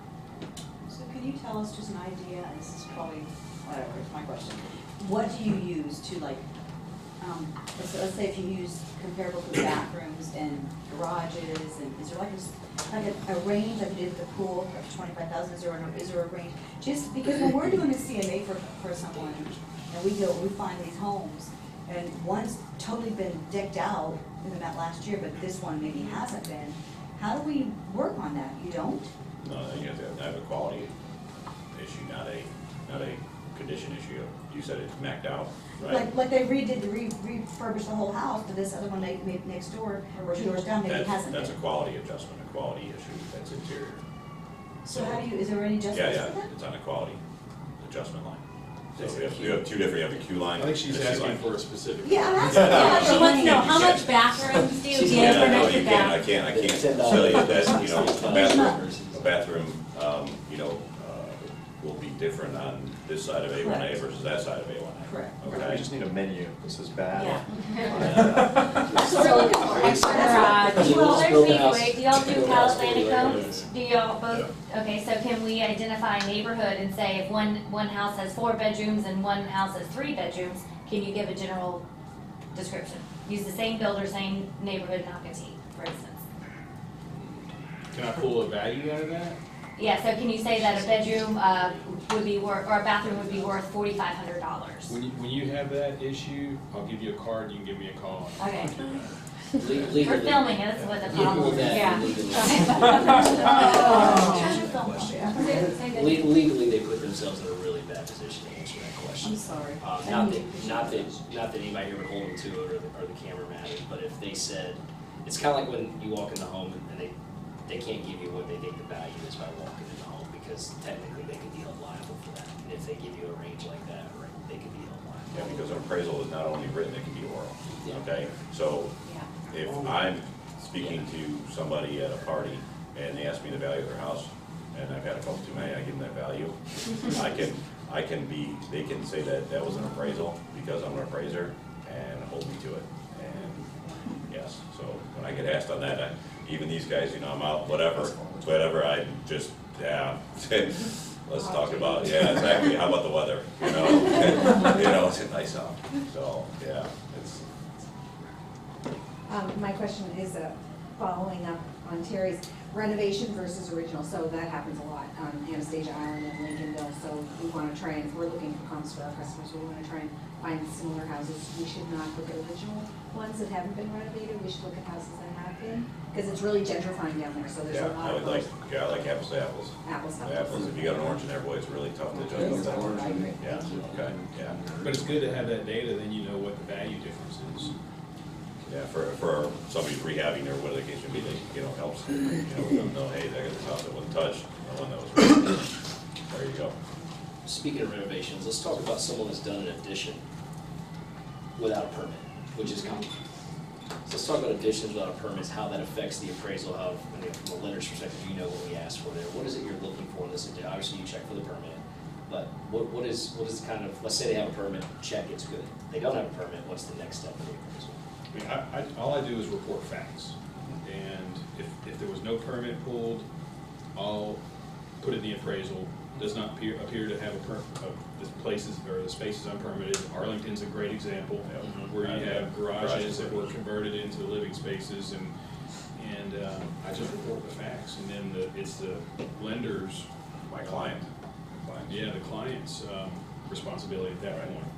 So can you tell us just an idea, and this is probably, whatever, it's my question. What do you use to like, um, let's, let's say if you use comparable to bathrooms and garages, and is there like a, like a, a range, like you did with the pool, up to twenty-five thousand, is there, a- is there a range? Just because when we're doing a C M A for, for someone, and we go, we find these homes, and one's totally been decked out in that last year, but this one maybe hasn't been, how do we work on that? You don't? No, you have to have a quality issue, not a, not a condition issue. You said it's maxed out, right? Like, like they redid, the re- refurbished the whole house, but this other one they made next door, or two doors down, maybe it That's, hasn't that's a been. quality adjustment, a quality issue, that's interior. So how do you, is there any Yeah, adjustments yeah, to that? it's on a quality adjustment line. So we have, we have two different, you have the Q line. I think she's and the C asking line. for a specific. Yeah, I'm asking, yeah, She wants to know, how You much can't- bathrooms do you She's- get Yeah, for no, next you to can't, I bath? can't, I can't ten dollars. tell you that, you know, a bathroom, versus- a bathroom, um, you know, uh, will be different on this side of A one A Correct. versus that side of A one A. Correct. We Okay? just need a menu. This is bad. Yeah. So we're looking for Extra extra. garage. Well, there's Build a these house. ways, do y'all do Build a house Palo for the Atlantico? residents. Do y'all both, okay, so can we identify a neighborhood and say if one, one house has four bedrooms and one house has three bedrooms, can you give a general description? Use the same builder, same neighborhood, not Petit, for instance. Can I pull a value out of that? Yeah, so can you say that a bedroom, uh, would be worth, or a bathroom would be worth forty-five hundred dollars? When you, when you have that issue, I'll give you a card, you can give me a call. Okay, Le- we're legally- filming it, that's what the Legal problem is, that, yeah. legally- Le- Legally, they put themselves in a really bad position to answer that question. I'm sorry. Um, not that, not that, not that anybody here would hold them to it or the, or the camera matters, but if they said, it's kind of like when you walk in the home and they, they can't give you what they think the value is by walking in the home, because technically they could be held liable for that. And if they give you a range like that, right, they could be held liable. Yeah, because an appraisal is not only written, it can be oral, Yeah. okay? So Yeah. if I'm speaking to somebody at a party and they ask me the value of their house, and I've had a couple too many, I give them that value, I can, I can be, they can say that that was an appraisal because I'm an appraiser and hold me to it. And, yes. So when I get asked on that, I, even these guys, you know, I'm out, whatever, whatever, I just, yeah. Let's talk about, yeah, exactly, how about the weather, you know? You know, it's nice out, so, yeah, it's, Um, my question is, uh, following up on Terry's renovation versus original, so that happens a lot on Anastasia Island and Lincolnville, so we wanna try and, if we're looking for comps for our customers, we wanna try and find similar houses. We should not look at original ones that haven't been renovated, we should look at houses that have been, because it's really gentrifying down there, so there's yeah, a lot I of would like, those yeah, I like apples to apples. apples to Apples, if you got an orange in there, boy, it's really tough to judge It's that. tough, I agree. Yeah, Thank you. okay, yeah. But it's good to have that data, then you know what the value difference is. Yeah, for, for somebody rehabbing or whatever the case may be, they, you know, helps, you know, let them know, hey, they got this house that wasn't touched, the one that was, there you go. Speaking of renovations, let's talk about someone that's done an addition without a permit, which is common. So let's talk about additions without permits, how that affects the appraisal, how, you know, from a lender's perspective, you know what we asked for there. What is it you're looking for in this addition? Obviously, you check for the permit, but what, what is, what is kind of, let's say they have a permit, check, it's good. They don't have a permit, what's the next step for the appraisal? I mean, I, I, all I do is report facts, and if, if there was no permit pulled, I'll put it in the appraisal. Does not appear, appear to have a per, uh, the places, or the spaces unpermitted. Arlington's a great example, Yep. where you have garages Garages. that were converted into living spaces, and, and, um, I just report the facts, and then the, it's the lenders. My client. Clients. Yeah, the client's, um, responsibility at that Right. point.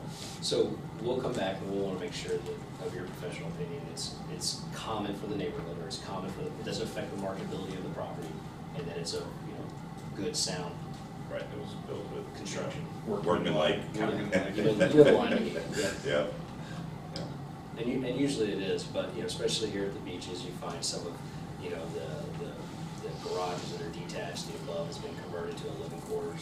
So we'll come back and we'll want to make sure that, of your professional opinion, it's, it's common for the neighborhood, or it's common for, the it doesn't affect the marketability of the property, and that it's a, you know, good, sound Right, it was built with construction. workmanlike. Workmanlike. You know, you have a line of it, yeah. Yeah. Yeah. And you, and usually it is, but, you know, especially here at the beaches, you find some of, you know, the, the, the garages that are detached, the above has been converted to a living quarters.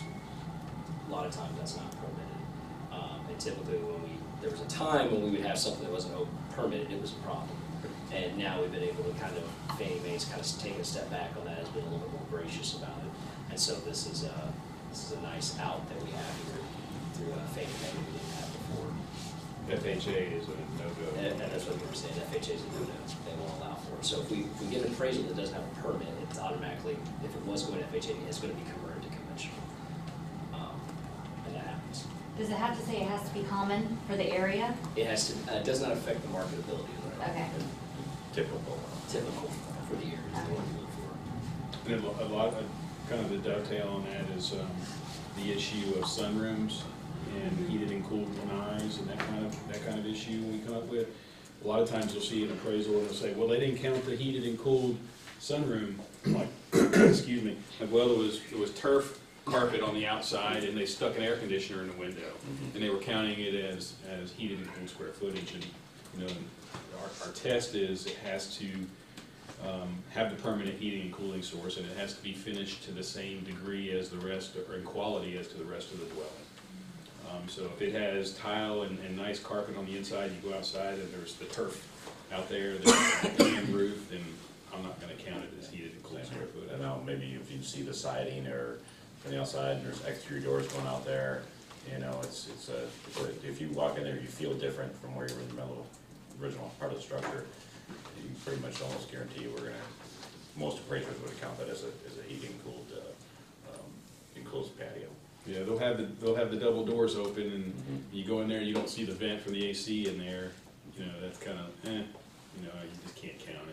A lot of times that's not permitted. Um, and typically when we, there was a time when we would have something that wasn't o- permitted, it was a problem. And now we've been able to kind of, Fannie Mae's kind of taken a step back on that, has been a little bit more gracious about it. And so this is a, this is a nice out that we have here through uh, Fannie Mae that we didn't have before. F H A is a no-go. And and that's what we were saying, F H A's a no-no, they won't allow for it. So if we, if we get an appraisal that doesn't have a permit, it's automatically, if it was going to F H A, it's gonna be converted to conventional. Um, And that happens. Does it have to say it has to be common for the area? It has to, uh, it does not affect the marketability of the Okay. Typical. typical for the area, is what we look for. And a lo- a lot, of kind of the dovetail on that is um, the issue of sunrooms and heated and cooled lanais and that kind of, that kind of issue we come up with. A lot of times you'll see an appraisal and they'll say, well, they didn't count the heated and cooled sunroom. I'm like, excuse me, like, well, it was, it was turf carpet on the outside and they stuck an air conditioner in the window. And they were counting it as, as heated and cooled square footage. And, you know, our, our test is it has to um, have the permanent heating and cooling source, and it has to be finished to the same degree as the rest, or in quality as to the rest of the dwelling. Um, so if it has tile and, and nice carpet on the inside, you go outside and there's the turf out there, there's a tan roof, then I'm not gonna count it as heated and cooled square foot. And now maybe if you see the siding or from the outside, and there's exterior doors going out there, you know, it's, it's a, it's a- if you walk in there, you feel different from where you're in the middle, original part of the structure. You pretty much almost guarantee we're gonna, most appraisers would count that as a, as a heating cooled, uh, um, enclosed patio. Yeah, they'll have the, they'll have the double doors open and you go in there, you don't see the vent from the A C in there, you know, that's kinda, eh, you know, you just can't count it.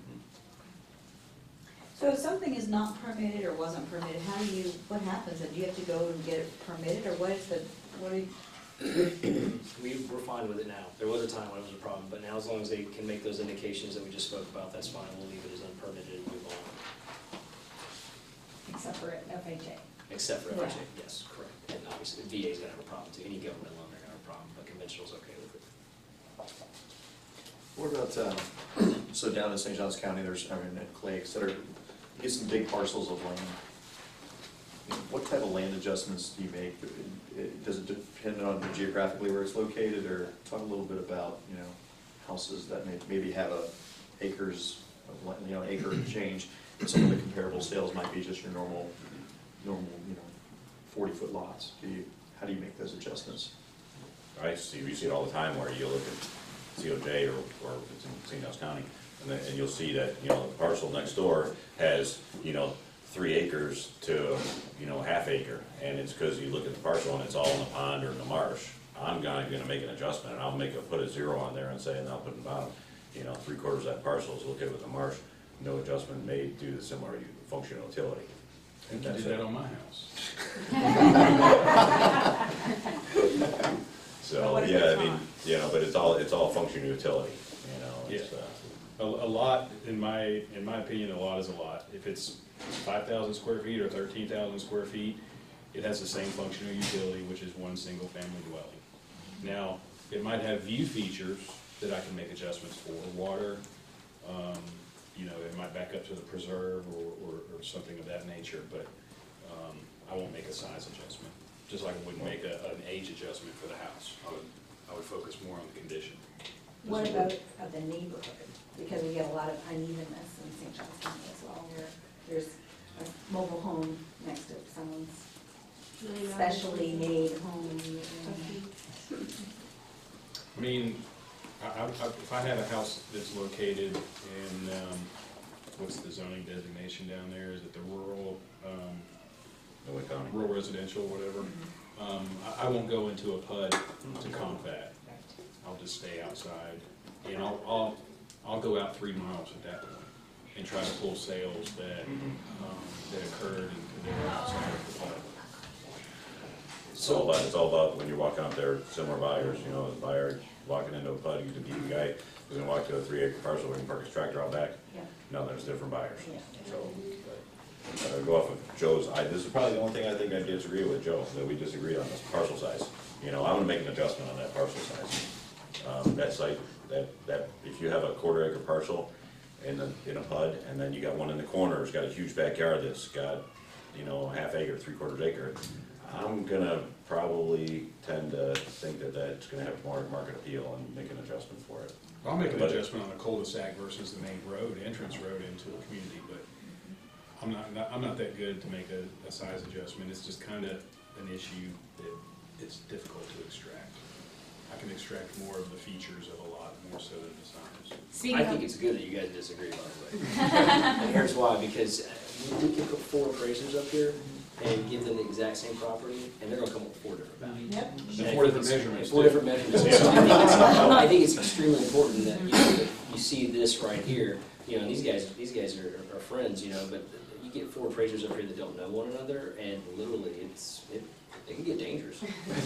So if something is not permitted or wasn't permitted, how do you, what happens? Do you have to go and get it permitted, or what is the, what do you? We, we're fine with it now. There was a time when it was a problem, but now as long as they can make those indications that we just spoke about, that's fine. We'll leave it as unpermitted and move on. Except for F H A. Except for F H A, Yeah. yes, correct. And obviously, the V A's gonna have a problem too. Any government loan, they're gonna have a problem, but conventional's okay with it. What about, uh, so down in Saint Johns County, there's, I mean, in Clay, et cetera, you get some big parcels of land. What type of land adjustments do you make? It- it- Does it depend on geographically where it's located, or talk a little bit about, you know, houses that may, maybe have a acres, of land, you know, acre change, and some of the comparable sales might be just your normal, normal, you know, forty-foot lots. Do you, how do you make those adjustments? I see, we see it all the time where you look at C O J or, or if it's in Saint Charles County, and then, and you'll see that, you know, the parcel next door has, you know, three acres to, you know, half acre, and it's because you look at the parcel and it's all in the pond or in the marsh. I'm gonna, gonna make an adjustment, and I'll make a, put a zero on there and say, and I'll put in the bottom, you know, three quarters of that parcel is located with the marsh, no adjustment made due to similar functional utility. You And can that's do that it. on my house. So, yeah, I mean, you know, but it's all, it's all functional utility, you know, it's, Yeah. uh, A, a lot, in my, in my opinion, a lot is a lot. If it's five thousand square feet or thirteen thousand square feet, it has the same functional utility, which is one single-family dwelling. Now, it might have view features that I can make adjustments for, water, um, you know, it might back up to the preserve or, or, or something of that nature, but, um, I won't make a size adjustment, just like I wouldn't make a, an age adjustment for the house. I would, I would focus more on the condition. What about of the neighborhood? Because we get a lot of unevenness in Saint Charles County as well, where there's a mobile home next to someone's specially made home. I mean, I, I, if I have a house that's located in, um, what's the zoning designation down there? Is it the rural, um, Noe County. rural residential, whatever? Um, I, I won't go into a P U D to confab. I'll just stay outside, and I'll, I'll, I'll go out three miles at that point and try to pull sales that, um, that occurred and that are outside of the P U D. It's all about, it's all about when you're walking out there, similar buyers, you know, a buyer walking into a P U D, you could be the guy who's gonna walk to a three acre parcel where he can park his tractor out back. Yeah. No, there's different buyers. Yeah. So, but, uh, go off of Joe's, I, this is probably the only thing I think I disagree with Joe, that we disagree on this parcel size. You know, I'm gonna make an adjustment on that parcel size. Um, that site, that, that, if you have a quarter acre parcel in a, in a P U D, and then you got one in the corner, it's got a huge backyard that's got, you know, half acre, three quarters acre, I'm gonna probably tend to think that that's gonna have more market appeal and make an adjustment for it. I'll make an But- adjustment on a cul-de-sac versus the main road, entrance road into a community, but I'm not, not- I'm not that good to make a, a size adjustment. It's just kind of an issue that it's difficult to extract. I can extract more of the features of a lot, more so than the size. Speaking I of- think it's good that you guys disagree, by the way. And here's why, because we we can put four appraisers up here and give them the exact same property, and they're gonna come up with four different values. Yep. And four different measurements, Four too. different measurements. So I think it's, I think it's extremely important that you, that you see this right here, you know, these guys, these guys are, are friends, you know, but you get four appraisers up here that don't know one another, and literally, it's, it, it can get dangerous.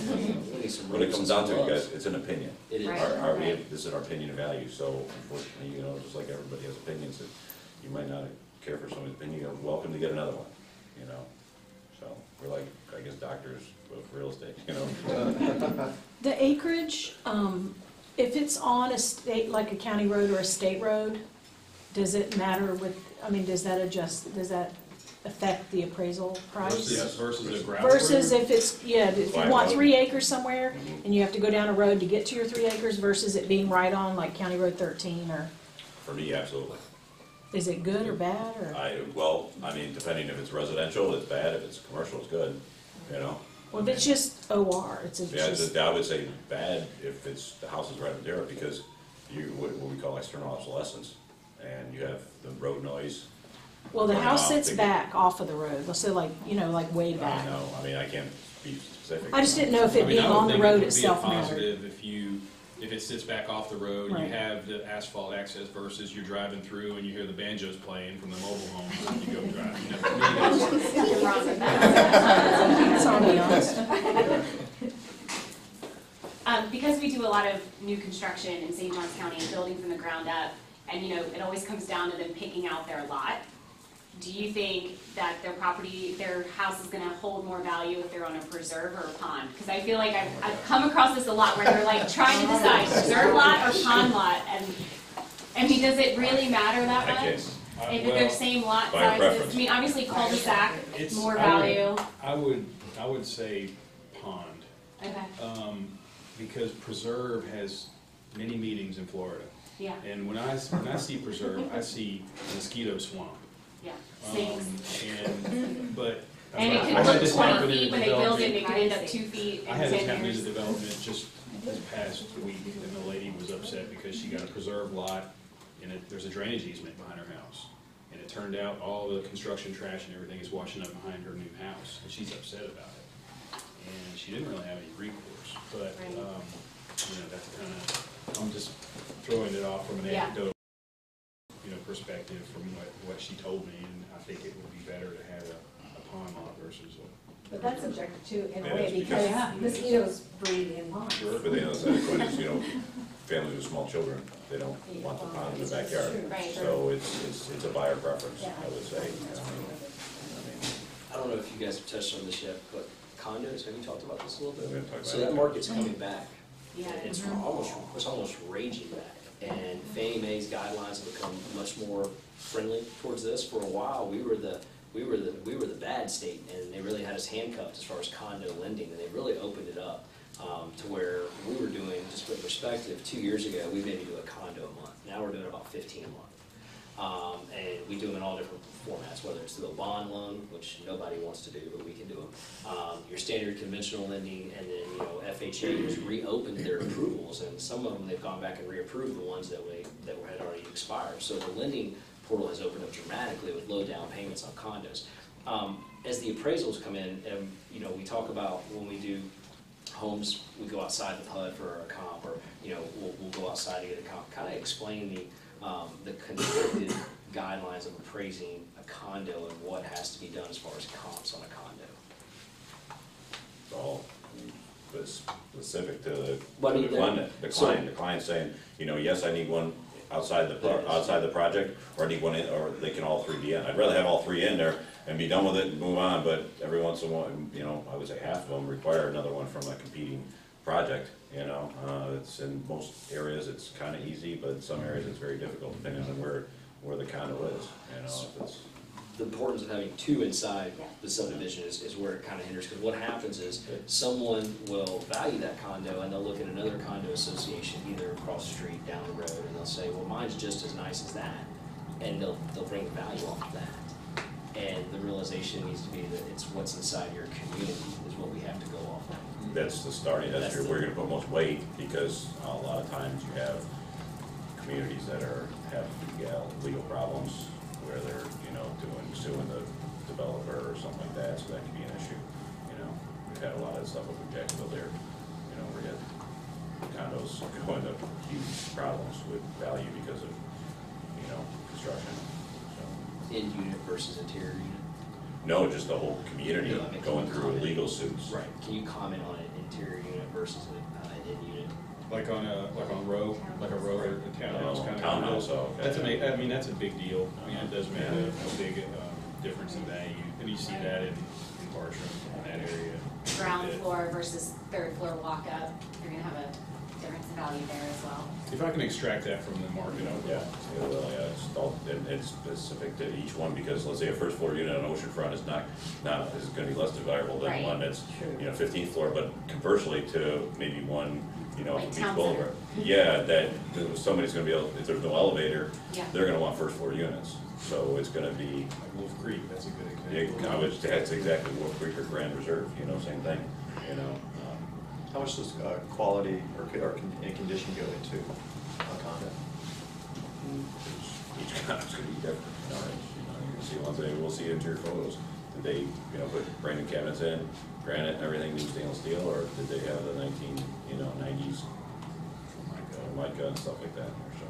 We need some When it rules comes and down some to it, laws. guys, it's an opinion. It is. Right. Our, our, we Right. have, this is our opinion and value, so unfortunately, you know, just like everybody has opinions, that you might not care for somebody's opinion, you're welcome to get another one, you know? So, we're like, I guess, doctors of real estate, you know? The acreage, um, if it's on a state, like a county road or a state road, does it matter with, I mean, does that adjust, does that affect the appraisal price? Versus, versus a gravel Versus road. if it's, yeah, if you Flat want road. three acres somewhere, Mhm. and you have to go down a road to get to your three acres versus it being right on like County Road thirteen, or For me, absolutely. is it good or bad, or? I, well, I mean, depending if it's residential, it's bad, if it's commercial, it's good, you know? Well, if it's just O R, it's a- Yeah, it's just, just- I would say bad if it's, the house is right up there, because you, what what we call external obsolescence, and you have the road noise. well, the running house off, sits thinking- back off of the road, let's say like, you know, like way I back. know, I mean, I can't be specific. I just didn't know if I it mean, being I would on the think road it would be a itself mattered. positive if you, if it sits back off the road, you Right. have the asphalt access versus you're driving through and you hear the banjos playing from the mobile home and you go drive. You know, for me, that's- Nothing wrong with that. That's all be honest. Um, because we do a lot of new construction in Saint Johns County and building from the ground up, and you know, it always comes down to them picking out their lot. Do you think that their property, their house is gonna hold more value if they're on a preserve or a pond? Because I feel like I've, I've come across this a lot where they're like trying to decide preserve lot or pond lot, and, I mean, does it really matter that I much? can't, Uh, If well, they're same lot by sizes, preference. I mean, obviously cul-de-sac, it's- more I would- value. I would, I would say pond, Okay, um, because preserve has many meanings in Florida. yeah, And when I, when I see preserve, I see mosquito swamp. yeah, Um, snakes. And, but And it I could had look this happen twenty in feet the when they build it, development. and it could end up two feet I in had this ten happen in the years. development just this past week, and the lady was upset because she got a preserved lot, and it, there's a drainage easement behind her house. And it turned out all the construction trash and everything is washing up behind her new house, and she's upset about it. And she didn't really have any recourse, but, Right. um, you know, that's kind of, I'm just throwing it off from an Yeah. anecdotal, you know, perspective from what, what she told me, and I think it would be better to have a, a pond lot versus a. But that's subjective too, in Yeah, a way, it's because because- mosquitoes breed in ponds. Sure. But the other side of the coin is, you know, families with small children, they don't want the pond in the backyard. Right. So it's, it's, it's a buyer preference, I would say. you know. I mean, I don't know if you guys have touched on this yet, but condos, have you talked about this a little We're gonna bit? talk So about that it. market's coming back. Yeah. It's almost, it's almost raging back. And Fannie Mae's guidelines have become much more friendly towards this. For a while, we were the, we were the, we were the bad state, and they really had us handcuffed as far as condo lending, and they really opened it up um, to where we were doing, just for perspective, two years ago, we maybe do a condo a month. Now we're doing about fifteen a month. Um, and we do them in all different formats, whether it's through a bond loan, which nobody wants to do, but we can do them. Um, your standard conventional lending, and then, you know, F H A has reopened their approvals, and some of them, they've gone back and reapproved the ones that we, that were, had already expired. So the lending portal has opened up dramatically with low down payments on condos. Um, as the appraisals come in, and, you know, we talk about when we do homes, we go outside the P U D for a comp, or, you know, we'll, we'll go outside to get a comp. Kind of explain the, um, the constricted guidelines of appraising a condo and what has to be done as far as comps on a condo. It's all it's specific to the, But to the the- client, the so- client, the client saying, you know, yes, I need one outside the, pro- outside the project, or I need one in, or they can all three be in. I'd rather have all three in there and be done with it and move on, but every once in a while, you know, I would say half of them require another one from a competing project, you know? Uh, it's in most areas, it's kinda easy, but in some areas it's very difficult depending on where, where the condo is, you know, if it's. The importance of having two inside the subdivision is, is where it kind of hinders, because what happens is someone will value that condo and they'll look at another condo association either across the street, down the road, and they'll say, well, mine's just as nice as that, and they'll, they'll bring value off of that. And the realization needs to be that it's what's inside your community is what we have to go off of. That's the starting, that's That's where the- we're gonna put most weight, because a lot of times you have communities that are, have legal, legal problems, where they're, you know, doing, suing the developer or something like that, so that could be an issue, you know? We've had a lot of stuff with Jacksonville there, you know, where you had condos go into huge problems with value because of, you know, construction, so. In unit versus interior unit. No, just the whole community No, I mean, going can you through comment- legal suits. Right. Can you comment on an interior unit versus an uh, in unit? Like on a, like on row, like a row or a townhouse Oh, kind of. townhouse, oh, okay. That's a, ma- I mean, that's a big deal. I mean, it does make a, a big, uh, difference in value, and you see that in, in Bartram, in that area. Ground Yeah. floor versus third floor walk up, you're gonna have a difference in value there as well. If I can extract that from the market, I Yeah, will. it will, yeah, it's all, and it's specific to each one, because let's say a first floor unit on oceanfront is not, not, is gonna be less desirable than Right. one that's, you know, fifteenth floor, but conversely to maybe one, you know, Like Beach town Boulevard. center. Yeah, that, somebody's gonna be able, if there's no elevator, Yeah. they're gonna want first floor units, so it's gonna be, Like Wolf Creek, that's a good yeah, example. I would, that's exactly what Creek or Grand Reserve, you know, same thing, you know? um, How much does uh, quality or co- or con- and condition go into a condo? Each condo's gonna be different, you know, it's, you know, you can see ones, that we'll see interior photos, did they, you know, put brand new cabinets in, granite and everything, new stainless steel, or did they have the nineteen, you know, nineties, mica and stuff like that, or so.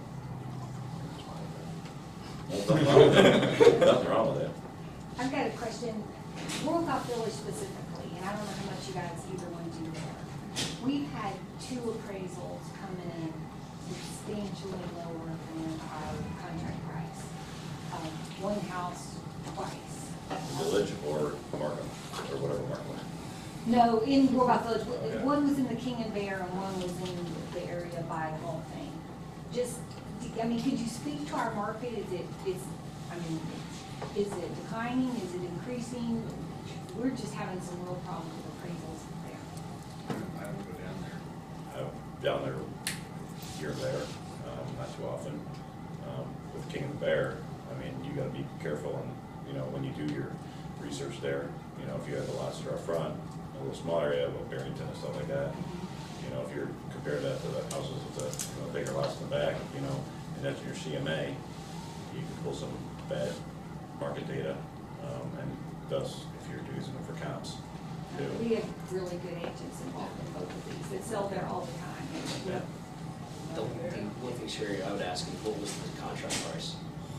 Well, nothing wrong with that, nothing wrong with that. I've got a question, World Cup Village specifically, and I don't know how much you guys either one do there. We've had two appraisals come in substantially lower than our contract price. Um, One house twice. Village or Markham, or whatever Markham was. No, in World Village, Okay. one was in the King and Bear and one was in the area by Hall Thing. Just, I mean, could you speak to our market? Is it, is, I mean, is it declining? Is it increasing? We're just having some real problems with appraisals there. I don't go down there. I'm down there here and there, um, not too often. Um, with King and the Bear, I mean, you gotta be careful and, you know, when you do your research there, you know, if you have the lots that are up front, a little smaller area, like Barrington and stuff like that, you know, if you're, compare that to the houses with the, you know, bigger lots in the back, you know, and that's your C M A, you can pull some bad market data, um, and thus, if you're using them for comps, too. We have really good agents involved in both of these, that sell there all the time. Yeah. The one thing, one thing, Sherry, I would ask you, what was the contract price?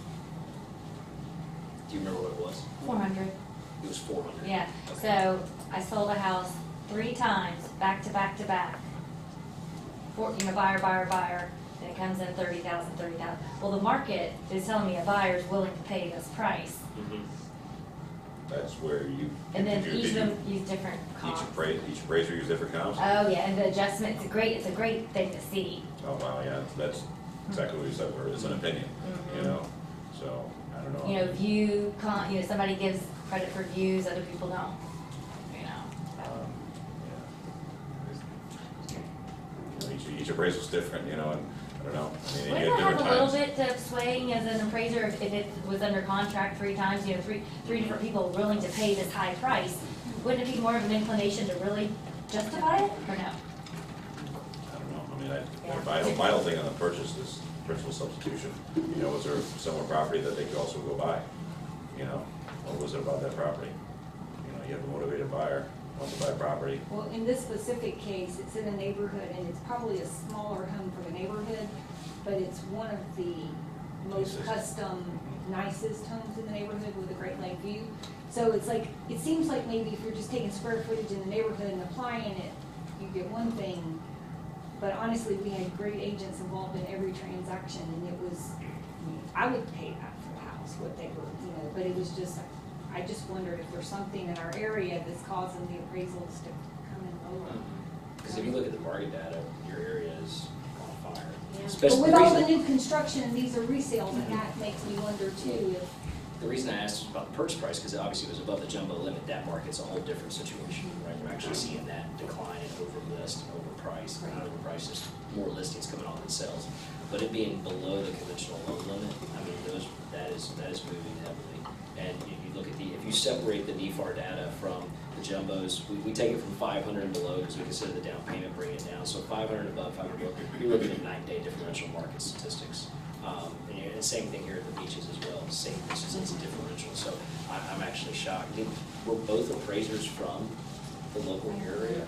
Do you remember what it was? Four hundred. It was four hundred. Yeah, so I sold a house three times, back to back to back. For, you know, buyer, buyer, buyer, and it comes in thirty thousand, thirty thousand. Well, the market is telling me a buyer's willing to pay this price. Mm-hmm. That's where you. And then did you- each of did you- them use different comps. Each appraiser, each appraiser use different comps? Oh, yeah, and the adjustment, it's a great, it's a great thing to see. Oh, wow, yeah, that's exactly what you said, where it's an opinion, you Mhm. know, so, I don't know. You know, view, con, you know, somebody gives credit for views, other people don't, you know. Um, yeah. You know, Each, each appraisal's different, you know, and, I don't know, I mean, you Wouldn't get it have different a little times. bit of swaying as an appraiser if, if it was under contract three times, you know, three, three different people willing to pay this high price? Wouldn't it be more of an inclination to really justify it, or no? I don't know, I mean, I, Yeah. the vital, vital thing on the purchase is principal substitution. You know, was there similar property that they could also go buy? You know, what was it about that property? You know, you have a motivated buyer, wants to buy property. Well, in this specific case, it's in a neighborhood, and it's probably a smaller home for the neighborhood, but it's one of the most Nicest. custom, nicest homes in the neighborhood with a great lake view. So it's like, it seems like maybe if you're just taking square footage in the neighborhood and applying it, you get one thing. But honestly, we had great agents involved in every transaction, and it was, I would pay that for the house, what they were, you know, but it was just, I just wondered if there's something in our area that's causing the appraisals to come in lower. Because if you look at the market data, your area is on fire. But Especially with the all the reason, new construction, and these are resales, and that makes me wonder too, if, the reason I asked about the purchase price, because obviously it was above the jumbo limit, that market's a whole different situation, right? We're actually seeing that decline and overlist and overpriced, not overpriced, just more listings coming on than sales. But it being below the conventional loan limit, I mean, those, that is, that is moving heavily. And if you look at the, if you separate the N E F A R data from the jumbos, we, we take it from five hundred and below because we consider the down payment, bring it down. So five hundred above, five hundred below, you're looking at nine-day differential market statistics. Um, and, and same thing here at the beaches as well, same, it's just, it's a differential. So I, I'm actually shocked. Did, were both appraisers from the local area?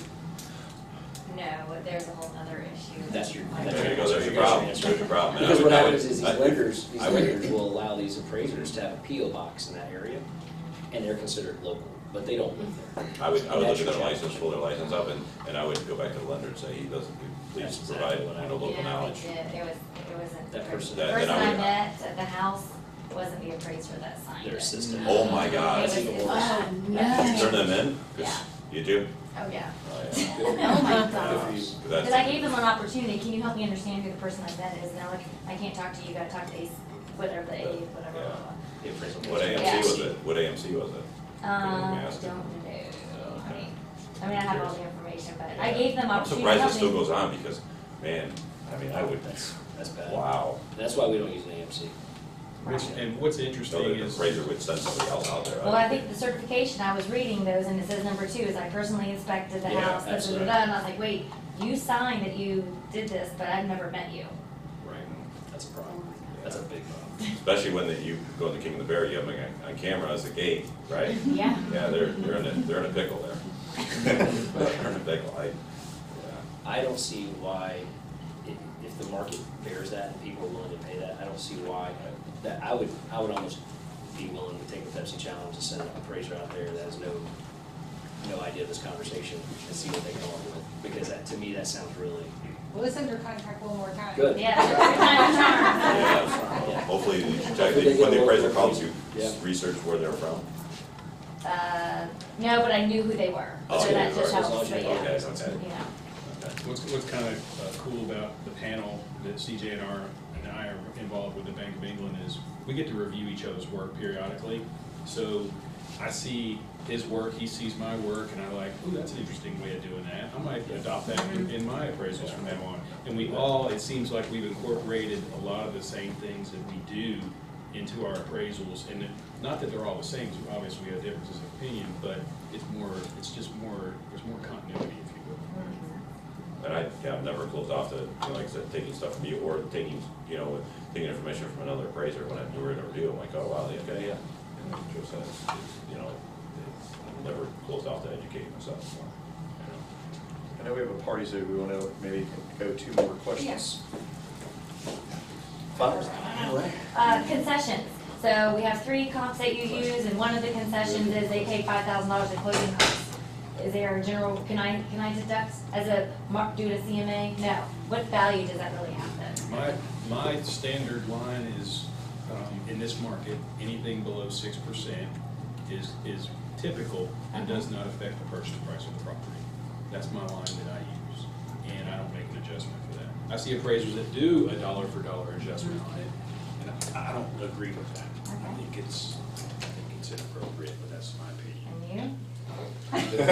No, there's a whole other issue. That's your, that's There your you go, there's your answer. problem, That's there's your problem. And I Because would- what I would- happens is these I- lenders, these I would- lenders will allow these appraisers to have a P O box in that area, and they're considered local, but they don't live there. I would, I would look That's at your their challenge. license, pull their license up, and, and I would go back to the lender and say, he doesn't, please That's provide, exactly what I you know, would- local Yeah, knowledge. we did. It was, it wasn't. That person- The That- person then I I would- met at the house wasn't the appraiser that signed it. Their system. Oh my God. It was- That's even it was- worse. oh, You turn no. them in? 'Cause You do? Oh, yeah. Oh, yeah. Oh, my Good gosh. for you. 'Cause Because that's- I gave them an opportunity, can you help me understand who the person I met is? Now, like, I can't talk to you, you gotta talk to Ace, whatever, the A, whatever. Yeah. The appraisal. What A M Yeah. C was it? What A M C was it? Um, I me ask don't you. know. Oh, I okay. mean, I mean, I have all the information, but I gave them I'm opportunity to surprised it help still me. goes on, because, man, I mean, I would, That's, that's bad. wow. That's why we don't use an A M C. Which, and what's So interesting the is, appraiser would send somebody else out there. Well, I think the certification, I was reading those, and it says number two is I personally inspected the Yeah, house, da, da, da, absolutely. da, and I was like, wait, you signed that you did this, but I've never met you. right, That's a problem. That's a big problem. Especially when that you go to King of the Bear, you have them on camera as a gate, right? Yeah. Yeah, they're, they're in a, they're in a pickle there. They're in a pickle, I, yeah. I don't see why, if, if the market bears that and people are willing to pay that, I don't see why, that, I would, I would almost be willing to take the Pepsi challenge and send an appraiser out there that has no, no idea of this conversation and see what they come up with, because that, to me, that sounds really well, let's under contract one more time. good. Yeah, that's a kind of charm. Yeah, hopefully, you check, Hopefully they when get the a appraiser local calls you, Yeah. research where they're from. Uh, no, but I knew who they were, Oh, so yeah, that just all right. As long helps, as you but know, yeah. Okay, okay. Yeah. Okay. what's, what's kind of uh, cool about the panel that C J and R and I are involved with the Bank of England is we get to review each other's work periodically. So I see his work, he sees my work, and I like, ooh, that's an interesting way of doing that. I might adopt that in, in my appraisals from now on. And we all, it seems like we've incorporated a lot of the same things that we do into our appraisals, and it- not that they're all the same, because obviously we have differences of opinion, but it's more, it's just more, there's more continuity, if you will. And I, yeah, I'm never closed off to, you know, like I said, taking stuff from you or taking, you know, taking information from another appraiser when I do a review. I'm like, oh, wow, okay, yeah. And Joe says, it's, you know, it's, I'm never closed off to educating myself more, you know. I know we have a party, so we want to maybe go two more questions. Flowers? Uh, concessions. So we have three comps that you use, and one of the concessions is they pay five thousand dollars in closing costs. Is there a general, can I, can I deduct as a mark due to C M A? No. What value does that really have then? My, my standard line is, um, in this market, anything below six percent is, is typical and does not affect the purchase price of the property. That's my line that I use, and I don't make an adjustment for that. I see appraisers that do a dollar for dollar adjustment on it, and I I don't agree with that. I think it's, I think it's inappropriate, but that's my opinion. And you?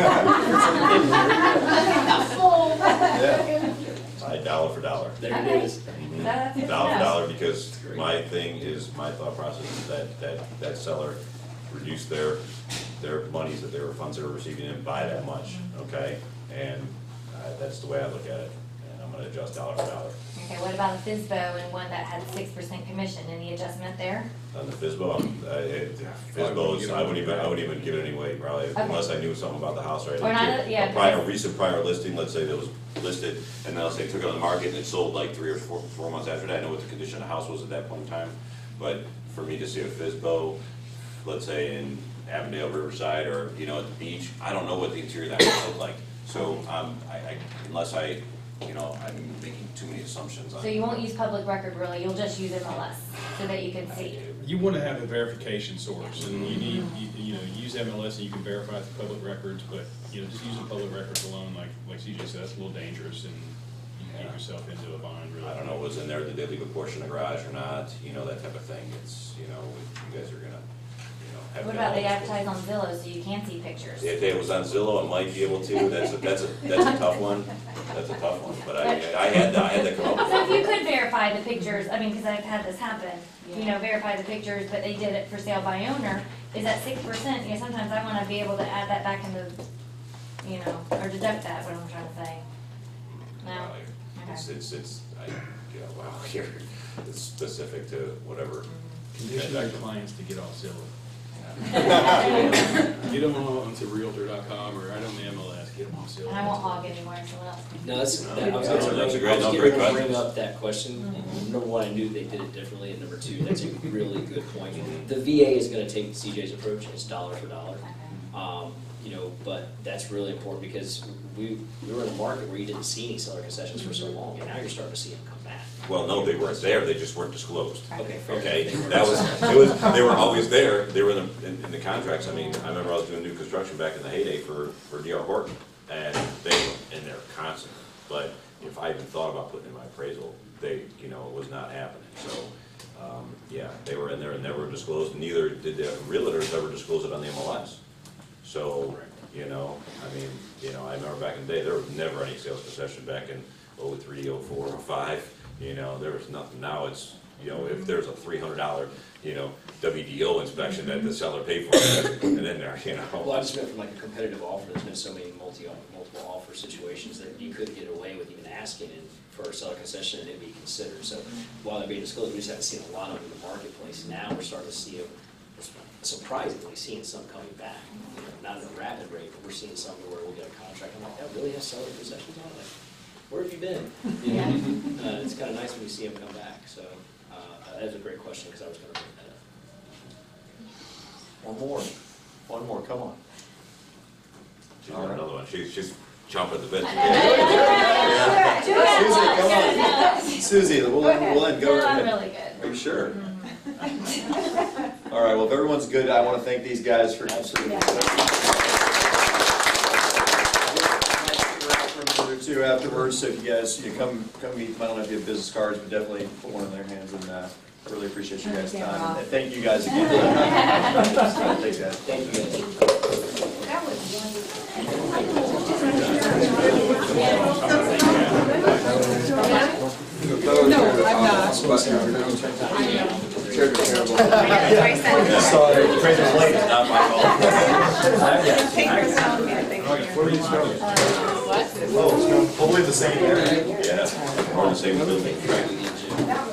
Yeah. I dollar for dollar. There Okay. it is. Mhm. That's good to Dollar for know. dollar, because my thing is, my thought process is that, that, that seller reduced their, their monies that they were, funds they were receiving in by that much, okay? And uh, that's the way I look at it, and I'm gonna adjust dollar for dollar. Okay, what about a F I S B O and one that had six percent commission? Any adjustment there? On the F I S B O, I'm, I, it- F I S B Os, I wouldn't even, I wouldn't even give it any weight, probably, Okay. unless I knew something about the house, right? Or not, yeah, A prior, because- recent prior listing, let's say that was listed, and then let's say took it on the market and it sold like three or four, four months after that, I know what the condition of the house was at that point in time, but for me to see a F I S B O, let's say in Avondale, Riverside, or, you know, at the beach, I don't know what the interior of that house looked like, so, um, I, I, unless I, you know, I'm making too many assumptions on. So you won't use public record really, you'll just use M L S so that you can see. You want to have a verification source, and you need, you, you know, use M L S and you can verify the public records, but, you know, just using public records alone, like, like C J said, that's a little dangerous, and you can get yourself into a bind, really. I don't know what was in there, did they leave a portion of garage or not, you know, that type of thing, it's, you know, you guys are gonna, you know, have. What to about they have- advertise on Zillow so you can see pictures? If it was on Zillow, I might be able to, that's a, that's a, that's a tough one, that's a tough one, but I, I had, to- I had to come up with. So if you could verify the pictures, I mean, because I've had this happen, you know, verify the pictures, but they did it for sale by owner, is that six percent, you know, sometimes I wanna be able to add that back into, you know, or deduct that, what I'm trying to say. No? Well, It's, it's, it's, I, you know, wow, here, it's specific to whatever. Condition your clients to get off Zillow. Get them on to realtor dot com or right on the M L S, get them off Zillow. And I won't hog anymore, someone else. No, that's, No, that, I was that's gonna a- bring, that's a I great- was no, getting great ready to question. bring up that question. Number one, I knew they did it differently, and number two, that's a really good point. The V A is gonna take C J's approach, it's dollar for dollar. Um, you know, but that's really important because we, we were in a market where you didn't see any seller concessions for so long, and now you're starting to see them come back. Well, no, they weren't there, they just weren't disclosed. Okay, fair. Okay, They were- that was, it was, they were always there, they were in the, in, in the contracts, I mean, I remember I was doing new construction back in the heyday for, for D R Horton, and they were in there constantly, but if I even thought about putting in my appraisal, they, you know, it was not happening, so, um, yeah, they were in there and never disclosed, neither did the realtors ever disclose it on the M L S. So, you know, I mean, you know, I remember back in the day, there was never any sales concession back in oh three, oh four, oh five, you know, there was nothing. Now it's, you know, if there's a three hundred dollar, you know, W D O inspection that the seller paid for, that's putting it in there, you Well, I know. just meant from like a competitive offer, there's been so many multi, multiple offer situations that you could get away with even asking and for a seller concession and it'd be considered. So while they're being disclosed, we just haven't seen a lot of them in the marketplace. Now we're starting to see them, surprisingly seeing some coming back. You know, not at a rapid rate, but we're seeing some where we'll get a contract, I'm like, that really has seller concessions on it? Where have you been? You know, uh, it's kind of nice when you see them come back, so, uh, that is a great question, because I was gonna bring that up. One more, one more, come on. She's got another one, she's, she's chomping at the bit. Susie, come on. Susie, we'll, we'll end, go No, I'm ahead. really good. Are you sure? All right, well, if everyone's good, I want to thank these guys for. Absolutely. For a minute or two afterwards, so if you guys, you come, come meet, I don't know if you have business cards, but definitely put one in their hands, and uh, I really appreciate you guys' time. And thank you guys again. Thanks, guys. Thank you guys. That was No, I'm not. Chairs are terrible. Yeah. Sorry, appraisal's late, it's not my fault. Where are these going? Oh, it's going- hopefully the same area. Yeah, or the same building.